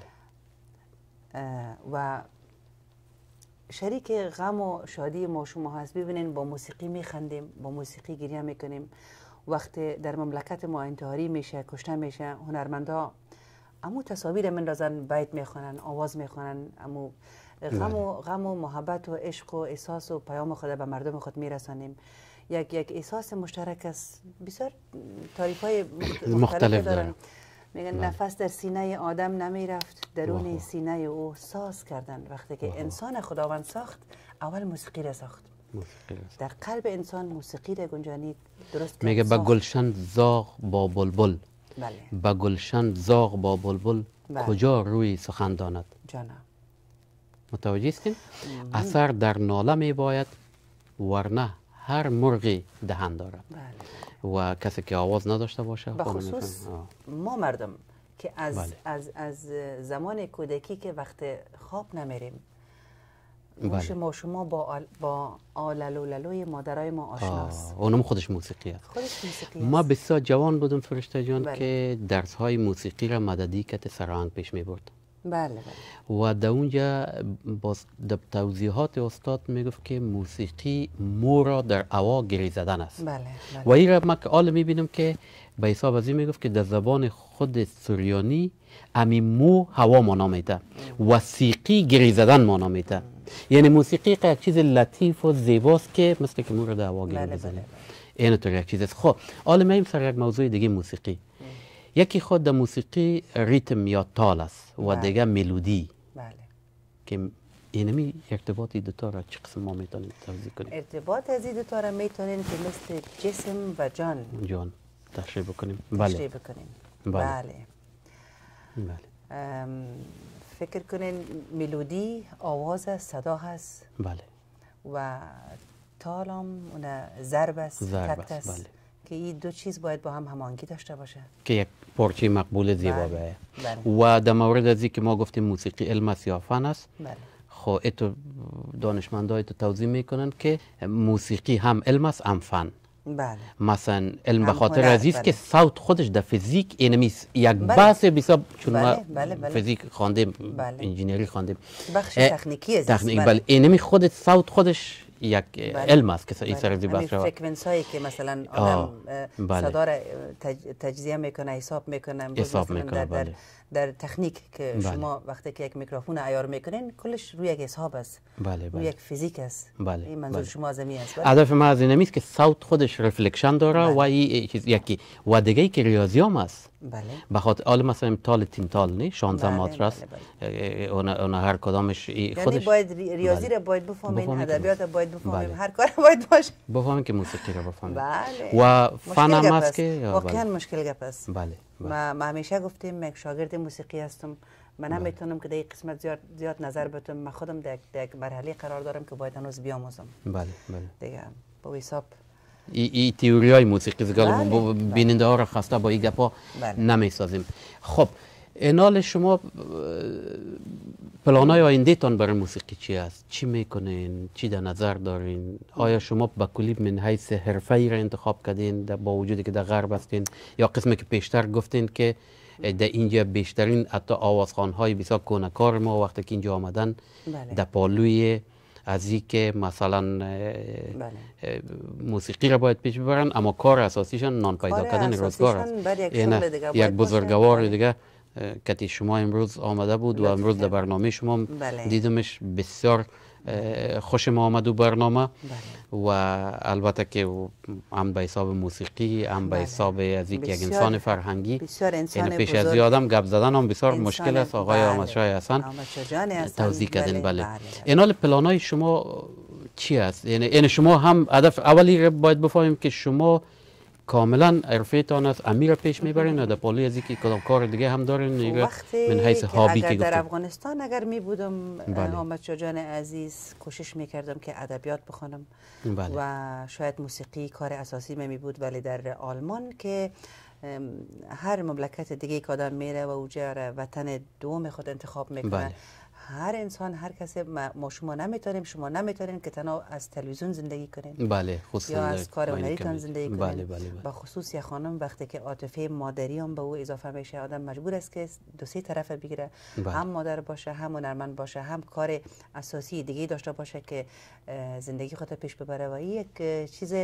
S3: و شریک غم و شادی ما شما هست. ببینین با موسیقی میخندیم، با موسیقی گریه میکنیم. وقتی در مملکت ما انتحاری میشه، کشته میشه، هنرمندا امو تصاویر مندازن، بیت میخونن، آواز میخونن، امو غم و غم و محبت و عشق و احساس و پیام خود به مردم خود میرسانیم. یک یک احساس مشترک است. بسیار تعریف های مختلف دارن. میگن نفس در سینه آدم نمیرفت، درون سینه او ساز کردن. وقتی که انسان خداوند ساخت، اول موسیقی را ساخت. در قلب انسان موسیقی را گنجانید، درست کرد.
S4: میگه با گلشن زاغ با بلبل.
S3: بله.
S4: با گلشن زاغ با بلبل کجا روی سخن داند.
S3: جانم.
S4: متوجه هستین؟ اثر در ناله می باید، ورنه هر مرغی دهن دارد.
S3: بله.
S4: و کسی که آواز نداشته باشه
S3: به خصوص ما مردم که از
S4: بله.
S3: از از زمان کودکی که وقت خواب نمیریم، گوش
S4: بله.
S3: ما شما با آل با آللو للوی مادرای ما آشناست.
S4: اونم خودش موسیقی است.
S3: خودش موسیقی
S4: ما
S3: است.
S4: بسیار جوان بودم فرشته جان.
S3: بله.
S4: که درس های موسیقی را مددی کت سرانگ پیش می برد.
S3: بله بله.
S4: و در اونجا باز در توضیحات استاد میگفت که موسیقی مو را در هوا گری زدن است.
S3: بله بله.
S4: و این را ما که حال میبینم که به حساب از این میگفت که در زبان خود سوریانی امی مو هوا مانا میده، وسیقی گری زدن مانا میده. یعنی موسیقی یک چیز لطیف و زیباست که مثل که مو را در هوا گری
S3: بله
S4: بزنه.
S3: بله.
S4: اینطور یک چیز است. خب حالا میایم سر یک موضوع دیگه موسیقی. یکی خود در موسیقی ریتم یا تال است و دیگه ملودی.
S3: بله.
S4: که اینمی ارتباطی دوتا را چه قسم ما میتونیم توضیح کنیم؟
S3: ارتباط از این دوتا را میتونیم که مثل جسم و جان
S4: جان تشریح بکنیم.
S3: تشریح بکنیم.
S4: بله.
S3: بله.
S4: بله.
S3: فکر کنین ملودی آواز صدا هست.
S4: بله.
S3: و تالم اون ضرب است،
S4: ضرب
S3: تکت
S4: است.
S3: است.
S4: بله.
S3: که این دو چیز باید با هم هماهنگی داشته باشه
S4: که یک پارچه مقبول زیبا
S3: بله.
S4: بله.
S3: بله.
S4: و در مورد از که ما گفتیم موسیقی علم است یا فن است.
S3: بله.
S4: خب اتو دانشمندای تو توضیح میکنن که موسیقی هم علم است هم فن.
S3: بله.
S4: مثلا علم به
S3: هم
S4: خاطر
S3: هنر،
S4: عزیز
S3: بله.
S4: که صوت خودش در فیزیک اینمیست یک
S3: بله.
S4: بحث بسیار چون
S3: بله،
S4: ما
S3: بله، بله.
S4: فیزیک خواندیم
S3: بله.
S4: انجینری خواندیم
S3: بخش
S4: اه،
S3: تکنیکی عزیز.
S4: تکنیک
S3: بله.
S4: بله اینمی خود صوت خودش یک
S3: بله.
S4: علم است که این
S3: بله.
S4: سر زیبا
S3: همین
S4: است.
S3: فرکانس هایی که مثلا
S4: آه.
S3: آدم اه،
S4: بله.
S3: صدا را تج... تجزیه میکنه، حساب میکنه. امروز
S4: حساب
S3: مثلا
S4: میکنه،
S3: در, در,
S4: بله.
S3: در تکنیک که
S4: بله.
S3: شما وقتی که یک میکروفون عیار میکنین کلش روی یک حساب است.
S4: بله
S3: روی
S4: بله
S3: یک فیزیک است.
S4: بله،
S3: این منظور
S4: بله.
S3: شما از این است. بله.
S4: هدف ما از این است که صوت خودش رفلکشن داره
S3: بله.
S4: و این چیز یکی و دیگه ای که ریاضیام است.
S3: بله.
S4: بخاطر حالا مثلا تال تیم تال نه شانزده
S3: بله،
S4: ماتر است.
S3: بله،
S4: اون اون هر کدامش ای
S3: یعنی
S4: خودش
S3: باید ری- ریاضی
S4: بله.
S3: را باید بفهمین،
S4: بفهمین که
S3: ادبیات را
S4: بله.
S3: باید بفهمین،
S4: بله.
S3: هر کار باید باشه.
S4: بفهمیم که موسیقی را بفهمیم.
S3: بله.
S4: و فن
S3: مشکل
S4: هم
S3: گپ
S4: است
S3: است.
S4: که یا
S3: واقعا
S4: بله.
S3: مشکل گپ است.
S4: بله بله.
S3: ما ما همیشه گفتیم یک شاگرد موسیقی هستم. من نمیتونم که در این قسمت زیاد زیاد نظر بدم. من خودم در در یک مرحله قرار دارم که باید هنوز بیاموزم.
S4: بله بله.
S3: دیگه با حساب
S4: ای ای تئوری های موسیقی زگال
S3: بله، بله.
S4: بیننده ها را خسته با این گپا
S3: بله.
S4: نمی سازیم. خب اینال شما پلانای آینده تان برای موسیقی چی است؟ چی میکنین؟ چی در نظر دارین؟ آیا شما با کلی من حیث حرفه‌ای را انتخاب کردین با وجودی که در غرب هستین، یا قسمی که پیشتر گفتین که در اینجا بیشترین حتی آوازخوان‌های بسیار کهنه‌کار ما وقتی که اینجا آمدن
S3: بله.
S4: در پالوی از این که مثلا
S3: بله.
S4: موسیقی را باید پیش ببرن، اما کار اساسیشان نان پیدا کردن روزگار است.
S3: یک,
S4: یک بزرگوار دیگه که شما امروز آمده بود و امروز در برنامه شما
S3: بله.
S4: دیدمش بسیار خوش ما آمد و برنامه
S3: بله.
S4: و البته که هم به حساب موسیقی هم به حساب از یک انسان فرهنگی،
S3: بسیار انسان
S4: پیش
S3: بزرگ.
S4: از آدم گپ زدن هم بسیار مشکل است. آقای
S3: بله.
S4: احمد شاه حسن توضیح کردن. بله, بله.
S3: بله.
S4: اینال پلانای شما چی است؟ یعنی این شما هم هدف اولی باید بفهمیم که شما کاملا حرفیتان است امیر پیش میبرین یا در پالوی از اینکه کدام کار دیگه هم دارین؟
S3: وقتی
S4: من حیث هابی که
S3: در افغانستان اگر می بودم
S4: بله.
S3: احمد شاه جان عزیز کوشش میکردم که ادبیات بخونم
S4: بله.
S3: و شاید موسیقی کار اساسی می بود، ولی در آلمان که هر مملکت دیگه که آدم میره و اوجا وطن دوم خود انتخاب میکنه
S4: بله.
S3: هر انسان هر کسی ما شما نمیتونیم شما نمیتونین که تنها از تلویزیون زندگی کنین
S4: بله خصوصا
S3: یا از کار هنریتان زندگی کنین.
S4: بله بله بله.
S3: با خصوص یک خانم وقتی که عاطفه مادری هم به او اضافه میشه آدم مجبور است که دو سه طرف بگیره بله. هم مادر باشه هم هنرمند باشه هم کار اساسی دیگه داشته باشه که زندگی خودت پیش ببره و یک چیز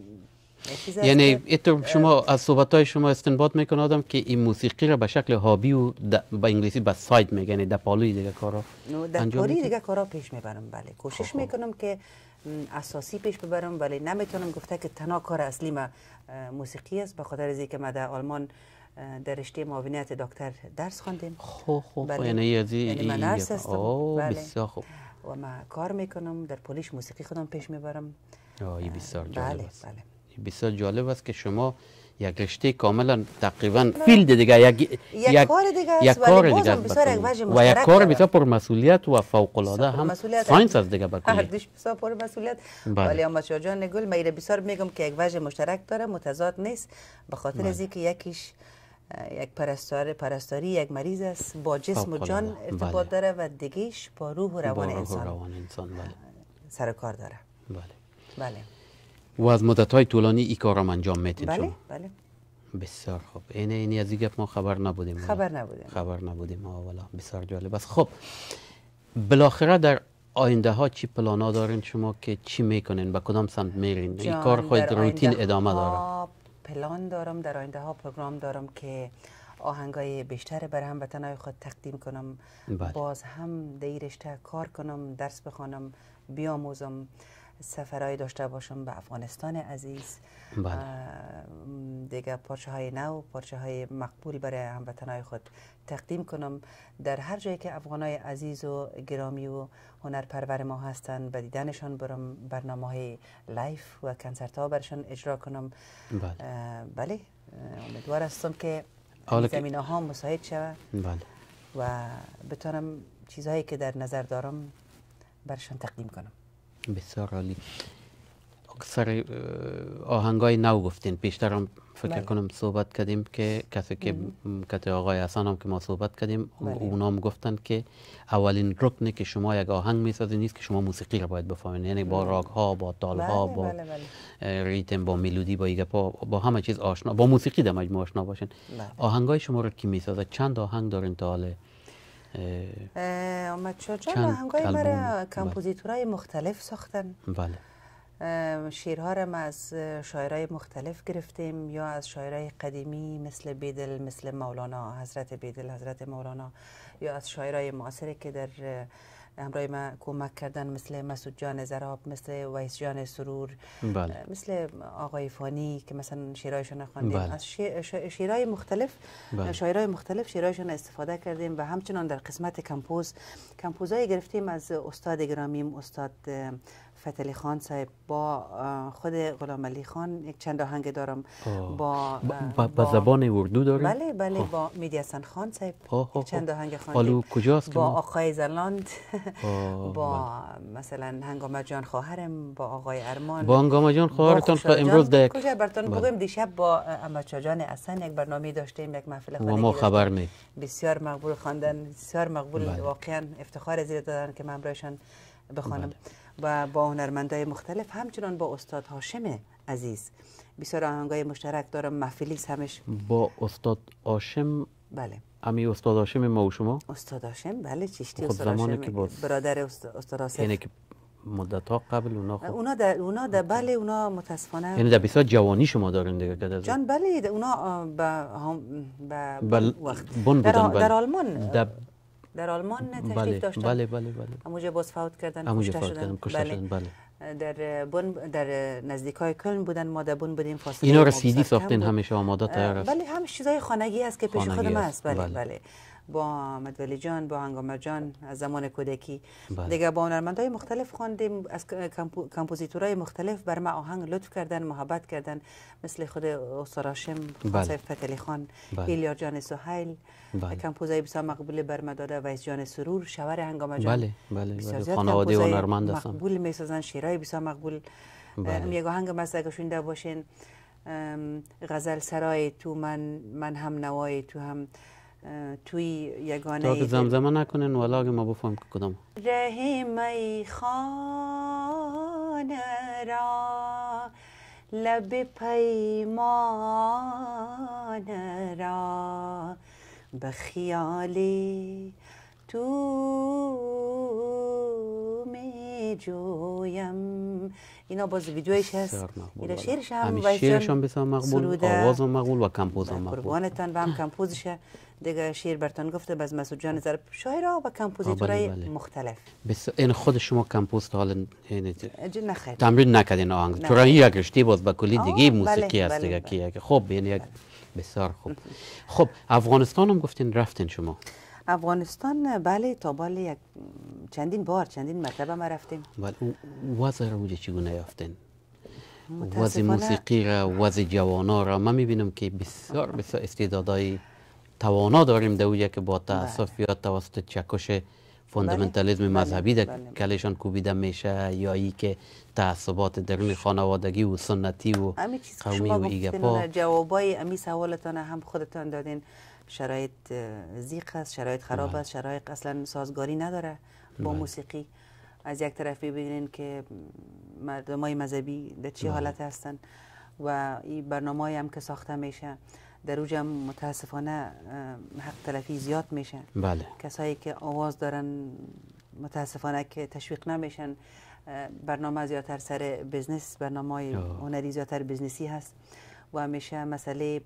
S4: یعنی اینطور شما از صحبت‌های شما استنباط میکنه آدم که این موسیقی را به شکل هابی و با انگلیسی به ساید میگن در پالوی دیگه کارا
S3: در پالوی دیگه کارا پیش میبرم. بله کوشش خواه. میکنم که اساسی پیش ببرم، ولی نمیتونم گفته که تنها کار اصلی ما موسیقی است، به خاطر از اینکه ما در آلمان در رشته معاونت دکتر درس خواندیم.
S4: خب خب
S3: بله.
S4: یعنی از
S3: یعنی من نرس هستم.
S4: بله. بسیار خوب.
S3: و ما کار میکنم در پولیش موسیقی خودم پیش میبرم.
S4: آه این بسیار جالب
S3: بله.
S4: است.
S3: بله.
S4: بسیار جالب است که شما یک رشته کاملا تقریبا فیلد دیگه یک
S3: یک کار دیگه است،
S4: یک کار دیگه
S3: است
S4: و یک کار بسیار پر مسئولیت و فوق العاده هم ساینس است دیگه بکلی.
S3: هر دوش بسیار پر مسئولیت. ولی احمد شاه جان گل من بسیار میگم که یک وجه مشترک داره، متضاد نیست، به خاطر از اینکه یکیش یک پرستار پرستاری یک مریض است با جسم و جان ارتباط داره و دیگهش با روح و روان انسان
S4: روان انسان بله
S3: سر کار داره.
S4: بله
S3: بله.
S4: و از مدت‌های طولانی این کار را انجام میتین
S3: بله
S4: شما؟
S3: بله.
S4: بسیار خوب. این این از این ما خبر نبودیم.
S3: خبر نبودیم.
S4: خبر نبودیم والا بسیار جالب است. خب بالاخره در آینده ها چی پلانا دارین شما که چی میکنین؟ به کدام سمت میرین؟ این کار خود روتین ادامه داره؟
S3: پلان دارم در آینده ها، پروگرام دارم که آهنگای بیشتر بر هموطنای خود تقدیم کنم.
S4: بله.
S3: باز هم در رشته کار کنم، درس بخوانم، بیاموزم، سفرهای داشته باشم به افغانستان عزیز.
S4: بله.
S3: دیگه پارچه های نو، پارچه های مقبول برای هموطنای خود تقدیم کنم در هر جایی که افغانای عزیز و گرامی و هنرپرور ما هستن به دیدنشان برم، برنامه های لایف و کنسرت ها برشان اجرا کنم.
S4: بله.
S3: بله امیدوار هستم که زمینه ها مساعد شود.
S4: بله.
S3: و بتونم چیزهایی که در نظر دارم برشان تقدیم کنم.
S4: بسیار عالی. اکثر آهنگای نو گفتین، پیشتر هم فکر بله. کنم صحبت کردیم که کسی که کتی آقای حسن هم که ما صحبت کردیم بله. اونا هم گفتن که اولین رکنی که شما یک آهنگ میسازین نیست که شما موسیقی رو باید بفهمین، یعنی با راگ ها، با تال ها،
S3: بله.
S4: با
S3: بله. بله.
S4: ریتم، با ملودی، با ایگه با, با همه چیز آشنا، با موسیقی در مجموع آشنا باشین. بله. آهنگای شما رو کی میسازه؟ چند آهنگ دارین تا حالا؟
S3: احمد شاه جان آهنگای مرا کمپوزیتورای مختلف ساختن.
S4: بله.
S3: شیرها را از شاعرای مختلف گرفتیم، یا از شاعرای قدیمی مثل بیدل، مثل مولانا، حضرت بیدل، حضرت مولانا، یا از شاعرای معاصری که در همراه ما کمک کردن مثل مسعود جان زراب، مثل ویس جان سرور.
S4: بله.
S3: مثل آقای فانی که مثلا شعرهایشان خواندیم.
S4: بله.
S3: از شعرهای مختلف
S4: بله.
S3: شاعرای مختلف شعرهایشان استفاده کردیم و همچنان در قسمت کمپوز کمپوزای گرفتیم از استاد گرامیم استاد فتحعلی خان صاحب، با خود غلام علی خان یک چند آهنگ دارم. با
S4: با, با زبان اردو داریم؟
S3: بله بله. با مهدی حسن خان صاحب یک چند آهنگ خواندیم.
S4: حالا کجاست؟
S3: با آقای زلاند، با مثلا هنگامه جان خواهرم، با آقای ارمان.
S4: با هنگامه جان خواهرتان که امروز در
S3: کجا براتون بگم دیشب با احمد شاه جان حسن یک برنامه داشتیم، یک محفل
S4: و ما خبر می
S3: بسیار مقبول خواندن، بسیار مقبول. واقعا افتخار زیاد دادن که من برایشان بخوانم. و با هنرمندای مختلف، همچنان با استاد هاشم عزیز بسیار آهنگای مشترک دارم. محفلیس همش
S4: با استاد هاشم.
S3: بله.
S4: امی استاد هاشم ما و شما؟
S3: استاد هاشم بله، چشتی
S4: استاد هاشم
S3: برادر استاد آصف.
S4: یعنی که مدت ها قبل اونا خب
S3: اونا در اونا در بله اونا متاسفانه
S4: یعنی در بسیار جوانی شما دارین دیگه که
S3: جان بله. اونا به هم به
S4: بل...
S3: وقت
S4: بن
S3: در,
S4: بودن
S3: در آلمان
S4: در
S3: در آلمان تشریف
S4: بله
S3: داشتن.
S4: بله بله بله.
S3: اموجه باز فوت کردن،
S4: اموجه
S3: کشته
S4: فوت
S3: شدن.
S4: کردن کشته شدن. بله.
S3: در بن در نزدیکای کلن بودن، ما در بن بودیم. فاصله
S4: اینا رسیدی ساختین همیشه آماده تیار است؟
S3: بله همش چیزای خانگی است که پیش خودم است. بله
S4: بله,
S3: بله. با مدولی جان، با هنگامه جان از زمان کودکی. بله. دیگه با هنرمندای مختلف خواندیم، از کمپوزیتورای مختلف بر ما آهنگ لطف کردن، محبت کردن، مثل خود استاد هاشم،
S4: بله.
S3: فتحعلی خان،
S4: بله.
S3: ایلیا جان سهیل. بله. کمپوزای بسیار مقبول بر ما داده ویس جان سرور، شوهر هنگامه جان.
S4: بله بله, بله. خانواده هنرمند هستن.
S3: مقبول میسازن، شعرهای بسیار مقبول. بله. یک آهنگ مثلا اگه شنیده باشین، غزل سرای تو من من هم نوای تو هم توی یگانه
S4: تا که زمزمه نکنین والا اگه ما بفهم که کدام
S3: رحم ای خانه را لب پیمان را به خیالی تو می جویم. اینا باز ویدیویش هست. اینا شعرش هم
S4: وایسان شعرش هم بسیار مقبول، آواز هم مقبول و کمپوز هم مقبول.
S3: قربانتان به هم کمپوزشه دیگه. شعر برتان گفته باز مسعود جان زرب شاعرها و کمپوزیتورای مختلف.
S4: بس این خود شما کمپوز تا حالا
S3: نخیر
S4: تمرین نکردین آهنگ؟ چرا یک رشته باز با کلی دیگه موسیقی هست دیگه که خب یعنی یک بسیار خوب. خب افغانستان هم گفتین رفتین شما؟
S3: افغانستان بله تا بالا یک چندین بار چندین مرتبه ما رفتیم.
S4: ولی وضع رو اونجا چگونه یافتین؟ وضع موسیقی را، وضع جوانا را من میبینم که بسیار بسیار استعدادای توانا داریم در اونجا که با تاسف یا توسط چکش فوندامنتالیسم مذهبی در کلشان کوبیده میشه، یا ای که تعصبات درون خانوادگی و سنتی و قومی و ایگپا.
S3: جوابای امی سوالتان هم خودتان دادین. شرایط زیق است، شرایط خراب است، شرایط اصلا سازگاری نداره با موسیقی. از یک طرف ببینین که مردمای مذهبی در چه حالت هستن و این برنامه‌ای هم که ساخته میشه در اوج هم متاسفانه حق تلفی زیاد میشه.
S4: بله.
S3: کسایی که آواز دارن متاسفانه که تشویق نمیشن. برنامه زیادتر سر بزنس، برنامه هنری زیادتر بزنسی هست و همیشه مسئله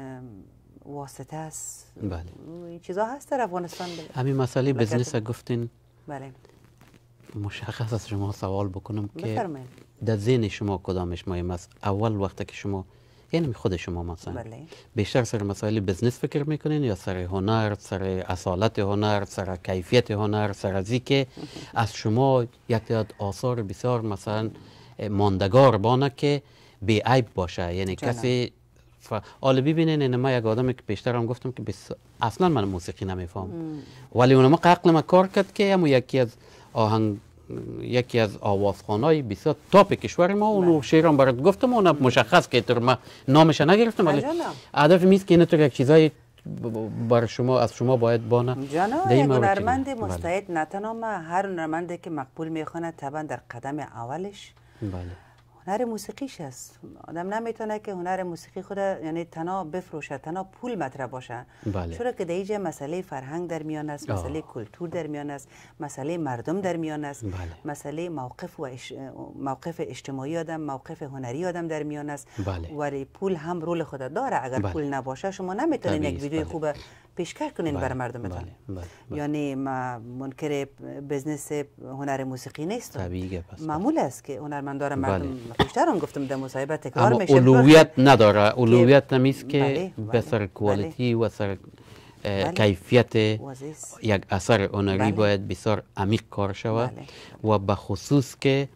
S3: واسطه است.
S4: بله.
S3: این چیزا هست در افغانستان.
S4: همین مسئله بزنس گفتین.
S3: بله.
S4: مشخص از شما سوال بکنم که
S3: بفرمایید.
S4: در ذهن شما کدامش مهم است؟ اول وقتی که شما یعنی خود شما مثلا
S3: بله.
S4: بیشتر سر مسائل بزنس فکر میکنین یا سر هنر، سر اصالت هنر، سر کیفیت هنر، سر از که از شما یک تعداد آثار بسیار مثلا ماندگار بانه که بی عیب باشه؟ یعنی جانم. کسی ف... حالا ببینین این ما یک آدمی که بیشتر هم گفتم که بس... اصلا من موسیقی نمیفهم، ولی اونم عقل ما کار کرد که همون یکی از آهنگ یکی از آوازخوانای بسیار تاپ کشور ما اونو شعرم برات گفتم، اونم مشخص که تو ما نامش نگرفتم، ولی هدف میست که این تو یک چیزای بر شما از شما باید بانه.
S3: جانا یک هنرمند مستعد نه تنها ما هر هنرمندی که مقبول میخونه طبعا در قدم اولش
S4: بله
S3: هنر موسیقیش است. آدم نمیتونه که هنر موسیقی خود یعنی تنها بفروشه، تنها پول مطرح باشه.
S4: بله.
S3: چرا که در اینجا مسئله فرهنگ در میان است، مسئله کلتور در میان است، مسئله مردم در میان است.
S4: بله.
S3: مسئله موقف و اش... موقف اجتماعی آدم، موقف هنری آدم در میان است.
S4: بله.
S3: ولی پول هم رول خود داره. اگر بله. پول نباشه شما نمیتونین یک ویدیو بله. خوب پیشکش کنین بله. بر مردمتون. بله. بله. بله. یعنی ما منکر بزنس هنر موسیقی نیستم.
S4: طبیعیه پس.
S3: معمول است که هنرمندان مردم بیشتر هم گفتم در مصاحبه تکرار
S4: اما
S3: میشه.
S4: اولویت نداره. اولویت نمیست که
S3: بله.
S4: به سر کوالیتی بله. و سر بله. کیفیت یک اثر هنری بله. باید بسیار عمیق کار شود بله. و به خصوص که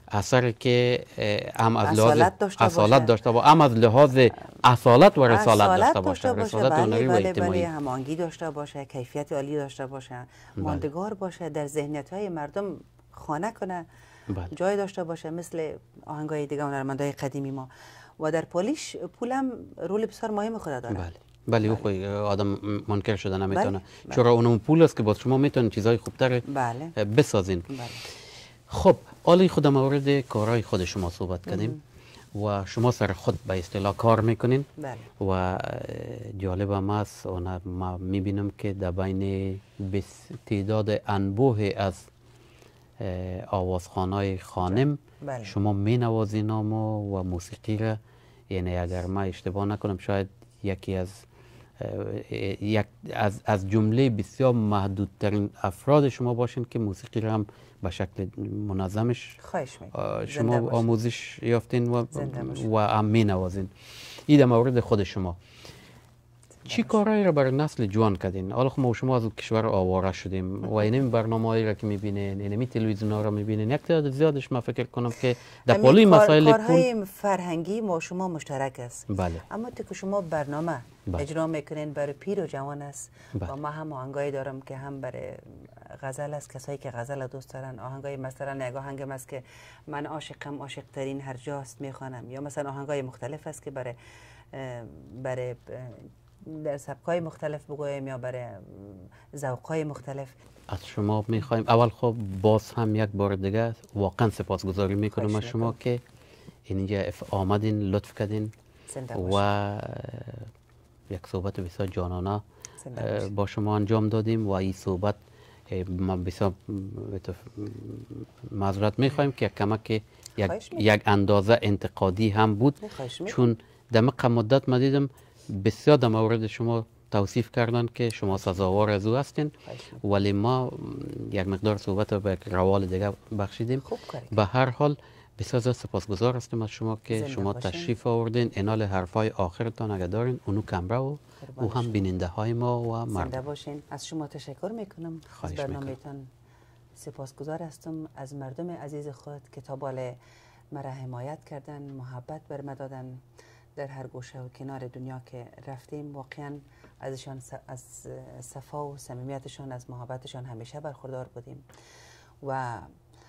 S4: اثر که هم از لحاظ
S6: اصالت داشته
S4: اصالت
S6: باشه.
S4: داشته باشه، هم از لحاظ اصالت و رسالت
S6: اصالت
S4: داشته باشه، رسالت
S6: بله
S4: هنری و
S6: بله
S4: اجتماعی.
S6: بله هماهنگی داشته باشه، کیفیت عالی داشته باشه، ماندگار باشه، در ذهنیت های مردم خانه کنه،
S4: بله.
S6: جای داشته باشه، مثل آهنگای دیگه هنرمندای قدیمی ما. و در پولیش پولم رول بسیار مهم خود داره.
S4: بله بله، او خود آدم منکر شده نمیتونه،
S6: بله.
S4: چرا اونم پول است که باز شما میتونید چیزای خوبتر
S6: بله.
S4: بسازین.
S6: بله.
S4: خب حالا خود مورد کارهای خود شما صحبت کردیم و شما سر خود به اصطلاح کار میکنین.
S6: بله.
S4: و جالب هم است، ما میبینم که در بین تعداد انبوه از آوازخوان‌های خانم
S6: بله.
S4: شما می نوازین و موسیقی را، یعنی اگر ما اشتباه نکنم شاید یکی از یک از از جمله بسیار محدودترین افراد شما باشین که موسیقی را هم به شکل منظمش شما آموزش یافتین و و هم می نوازین. این در مورد خود شما چی کارهایی را برای نسل جوان کردین؟ حالا ما شما از کشور آواره شدیم و این برنامه‌ای را که می‌بینین، این تلویزیون ها را می‌بینین، یک تعداد زیادش ما فکر کنم که در پولی مسائل
S6: کارهای فرهنگی ما شما مشترک است.
S4: بله.
S6: اما تو که شما برنامه
S4: بله.
S6: اجرا میکنین برای پیر و جوان است.
S4: بله.
S6: و ما هم آهنگایی دارم که هم برای غزل است، کسایی که غزل دوست دارن. آهنگای مثلا یک آهنگم است که من عاشقم عاشق ترین هر جاست میخوانم، یا مثلا آهنگای مختلف است که برای برای در سبکای مختلف بگویم یا برای ذوقای مختلف.
S4: از شما میخوایم اول خب باز هم یک بار دیگه واقعا سپاسگزاری میکنم از شما که اینجا آمدین، لطف کردین و یک صحبت بسیار جانانه با شما انجام دادیم و این صحبت ما بسیار معذرت میخوایم که کمک یک, یک اندازه انتقادی هم بود، چون در مقام مدت ما دیدم بسیار در مورد شما توصیف کردن که شما سزاوار از او هستین، ولی ما یک مقدار صحبت رو به روال دیگه بخشیدیم. به هر حال بسیار زیاد سپاسگزار هستیم از شما که شما تشریف آوردین. انال حرفای آخرتان اگر دارین اونو کمره و او هم بیننده های ما و مردم.
S6: زنده باشین. از شما تشکر میکنم. از برنامه‌تان سپاسگزار هستم، از مردم عزیز خود که تا بال مرا حمایت کردن، محبت بر ما دادن. در هر گوشه و کنار دنیا که رفتیم واقعا ازشان از صفا و صمیمیتشان، از محبتشان همیشه برخوردار بودیم و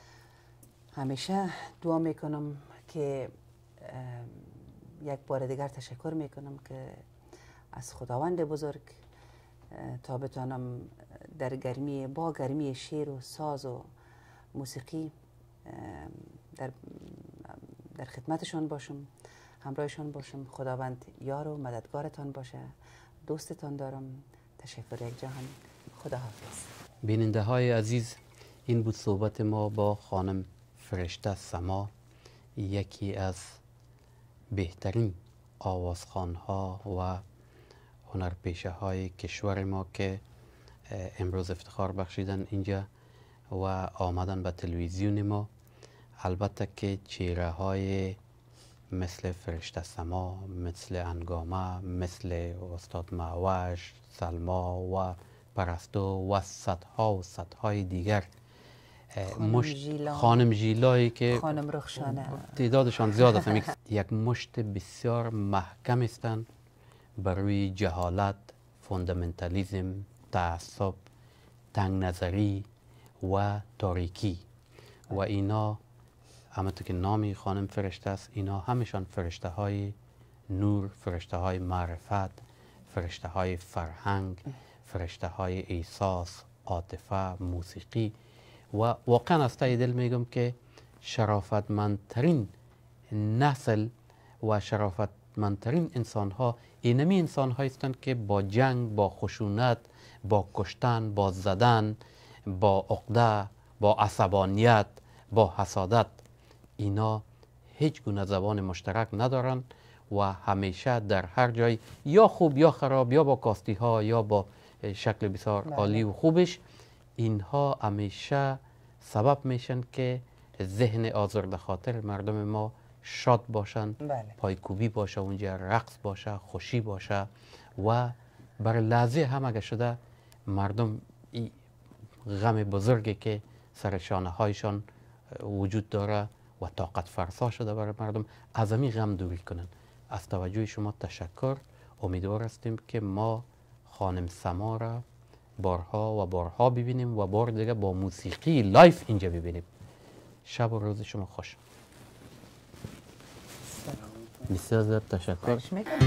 S6: همیشه دعا میکنم که یک بار دیگر تشکر میکنم که از خداوند بزرگ تا بتانم در گرمی با گرمی شعر و ساز و موسیقی در در خدمتشان باشم، همراهشان باشم. خداوند یار و مددگارتان باشه. دوستتان دارم. تشکر یک جهان. خداحافظ.
S4: بیننده های عزیز، این بود صحبت ما با خانم فرشته سما، یکی از بهترین آوازخوان‌ها و هنرپیشه های کشور ما که امروز افتخار بخشیدن اینجا و آمدن به تلویزیون ما. البته که چهره های مثل فرشته سما، مثل انگامه، مثل استاد معوش، سلما و پرستو و صدها و صدهای دیگر،
S6: خانم
S4: مشت
S6: ژیلا،
S4: خانم ژیلایی که
S6: خانم رخشانه،
S4: تعدادشان زیاد است، یک مشت بسیار محکم هستند بر روی جهالت، فوندامنتالیزم، تعصب، تنگ نظری و تاریکی. و اینا همونطور که نامی خانم فرشته است، اینا همشان فرشته های نور، فرشته های معرفت، فرشته های فرهنگ، فرشته های احساس، عاطفه، موسیقی. و واقعا از ته دل میگم که شرافتمندترین نسل و شرافتمندترین انسان ها اینمی انسان ها هستند که با جنگ، با خشونت، با کشتن، با زدن، با عقده، با عصبانیت، با حسادت، اینا هیچ گونه زبان مشترک ندارن و همیشه در هر جای یا خوب یا خراب، یا با کاستی ها یا با شکل بسیار عالی و خوبش، اینها همیشه سبب میشن که ذهن آزرده خاطر مردم ما شاد باشن، پایکوبی باشه اونجا، رقص باشه، خوشی باشه و بر لحظه هم اگه شده مردم غم بزرگی که سر شانه هایشان وجود داره و طاقت فرسا شده برای مردم، از همین غم دوری کنن. از توجه شما تشکر. امیدوار هستیم که ما خانم سما را بارها و بارها ببینیم و بار دیگه با موسیقی لایف اینجا ببینیم. شب و روز شما خوش. بسیار زیاد تشکر.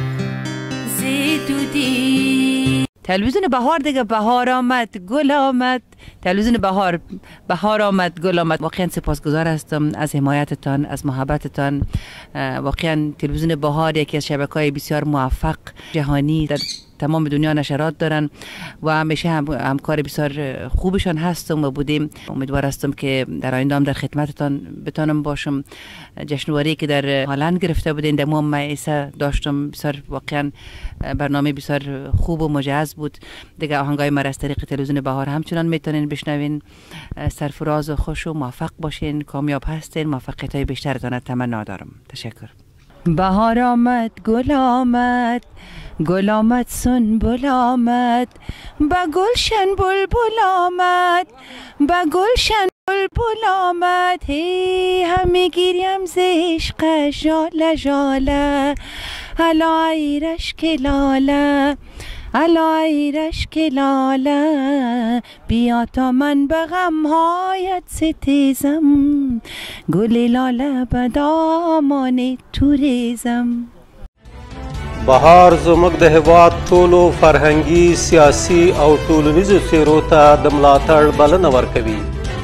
S3: تلویزیون بهار دیگه بهار آمد گل آمد. تلویزیون بهار بهار آمد گل آمد. واقعا سپاسگزار هستم از حمایتتان، از محبتتان. واقعا تلویزیون بهار یکی از شبکه‌های بسیار موفق جهانی در تمام دنیا نشرات دارن و همیشه هم همکار بسیار خوبشان هستم و بودیم. امیدوار هستم که در آینده هم در خدمتتان بتانم باشم. جشنواره که در هلند گرفته بودین در ماه مایسه داشتم، بسیار واقعا برنامه بسیار خوب و مجهز بود. دیگه آهنگای ما از طریق تلویزیون بهار همچنان میتونین بشنوین. سرفراز و خوش و موفق باشین، کامیاب هستین، موفقیت های بیشترتان تمنا دارم. تشکر. بهار آمد گل آمد، گل آمد سنبل آمد، با گلشن بلبل آمد، با گلشن بلبل آمد. هی همه گیریم ز عشق ژاله ژاله، الا ای رشک لاله، الا ای رشک لاله، بیا تا من به غمهایت ستیزم، گل لاله به دامان تو ریزم.
S2: بهار زموږ د هېواد ټولو فرهنګي، سیاسي او ټولنیزو څیرو ته د ملاتړ بلنه ورکوي.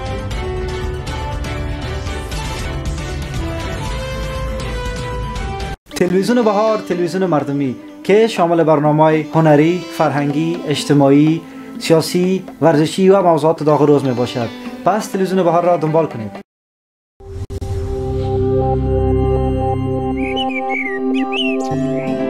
S1: تلویزیون بهار تلویزیون مردمی که شامل برنامه‌های هنری، فرهنگی، اجتماعی، سیاسی، ورزشی و موضوعات داغ روز می باشد. پس تلویزیون بهار را دنبال کنید.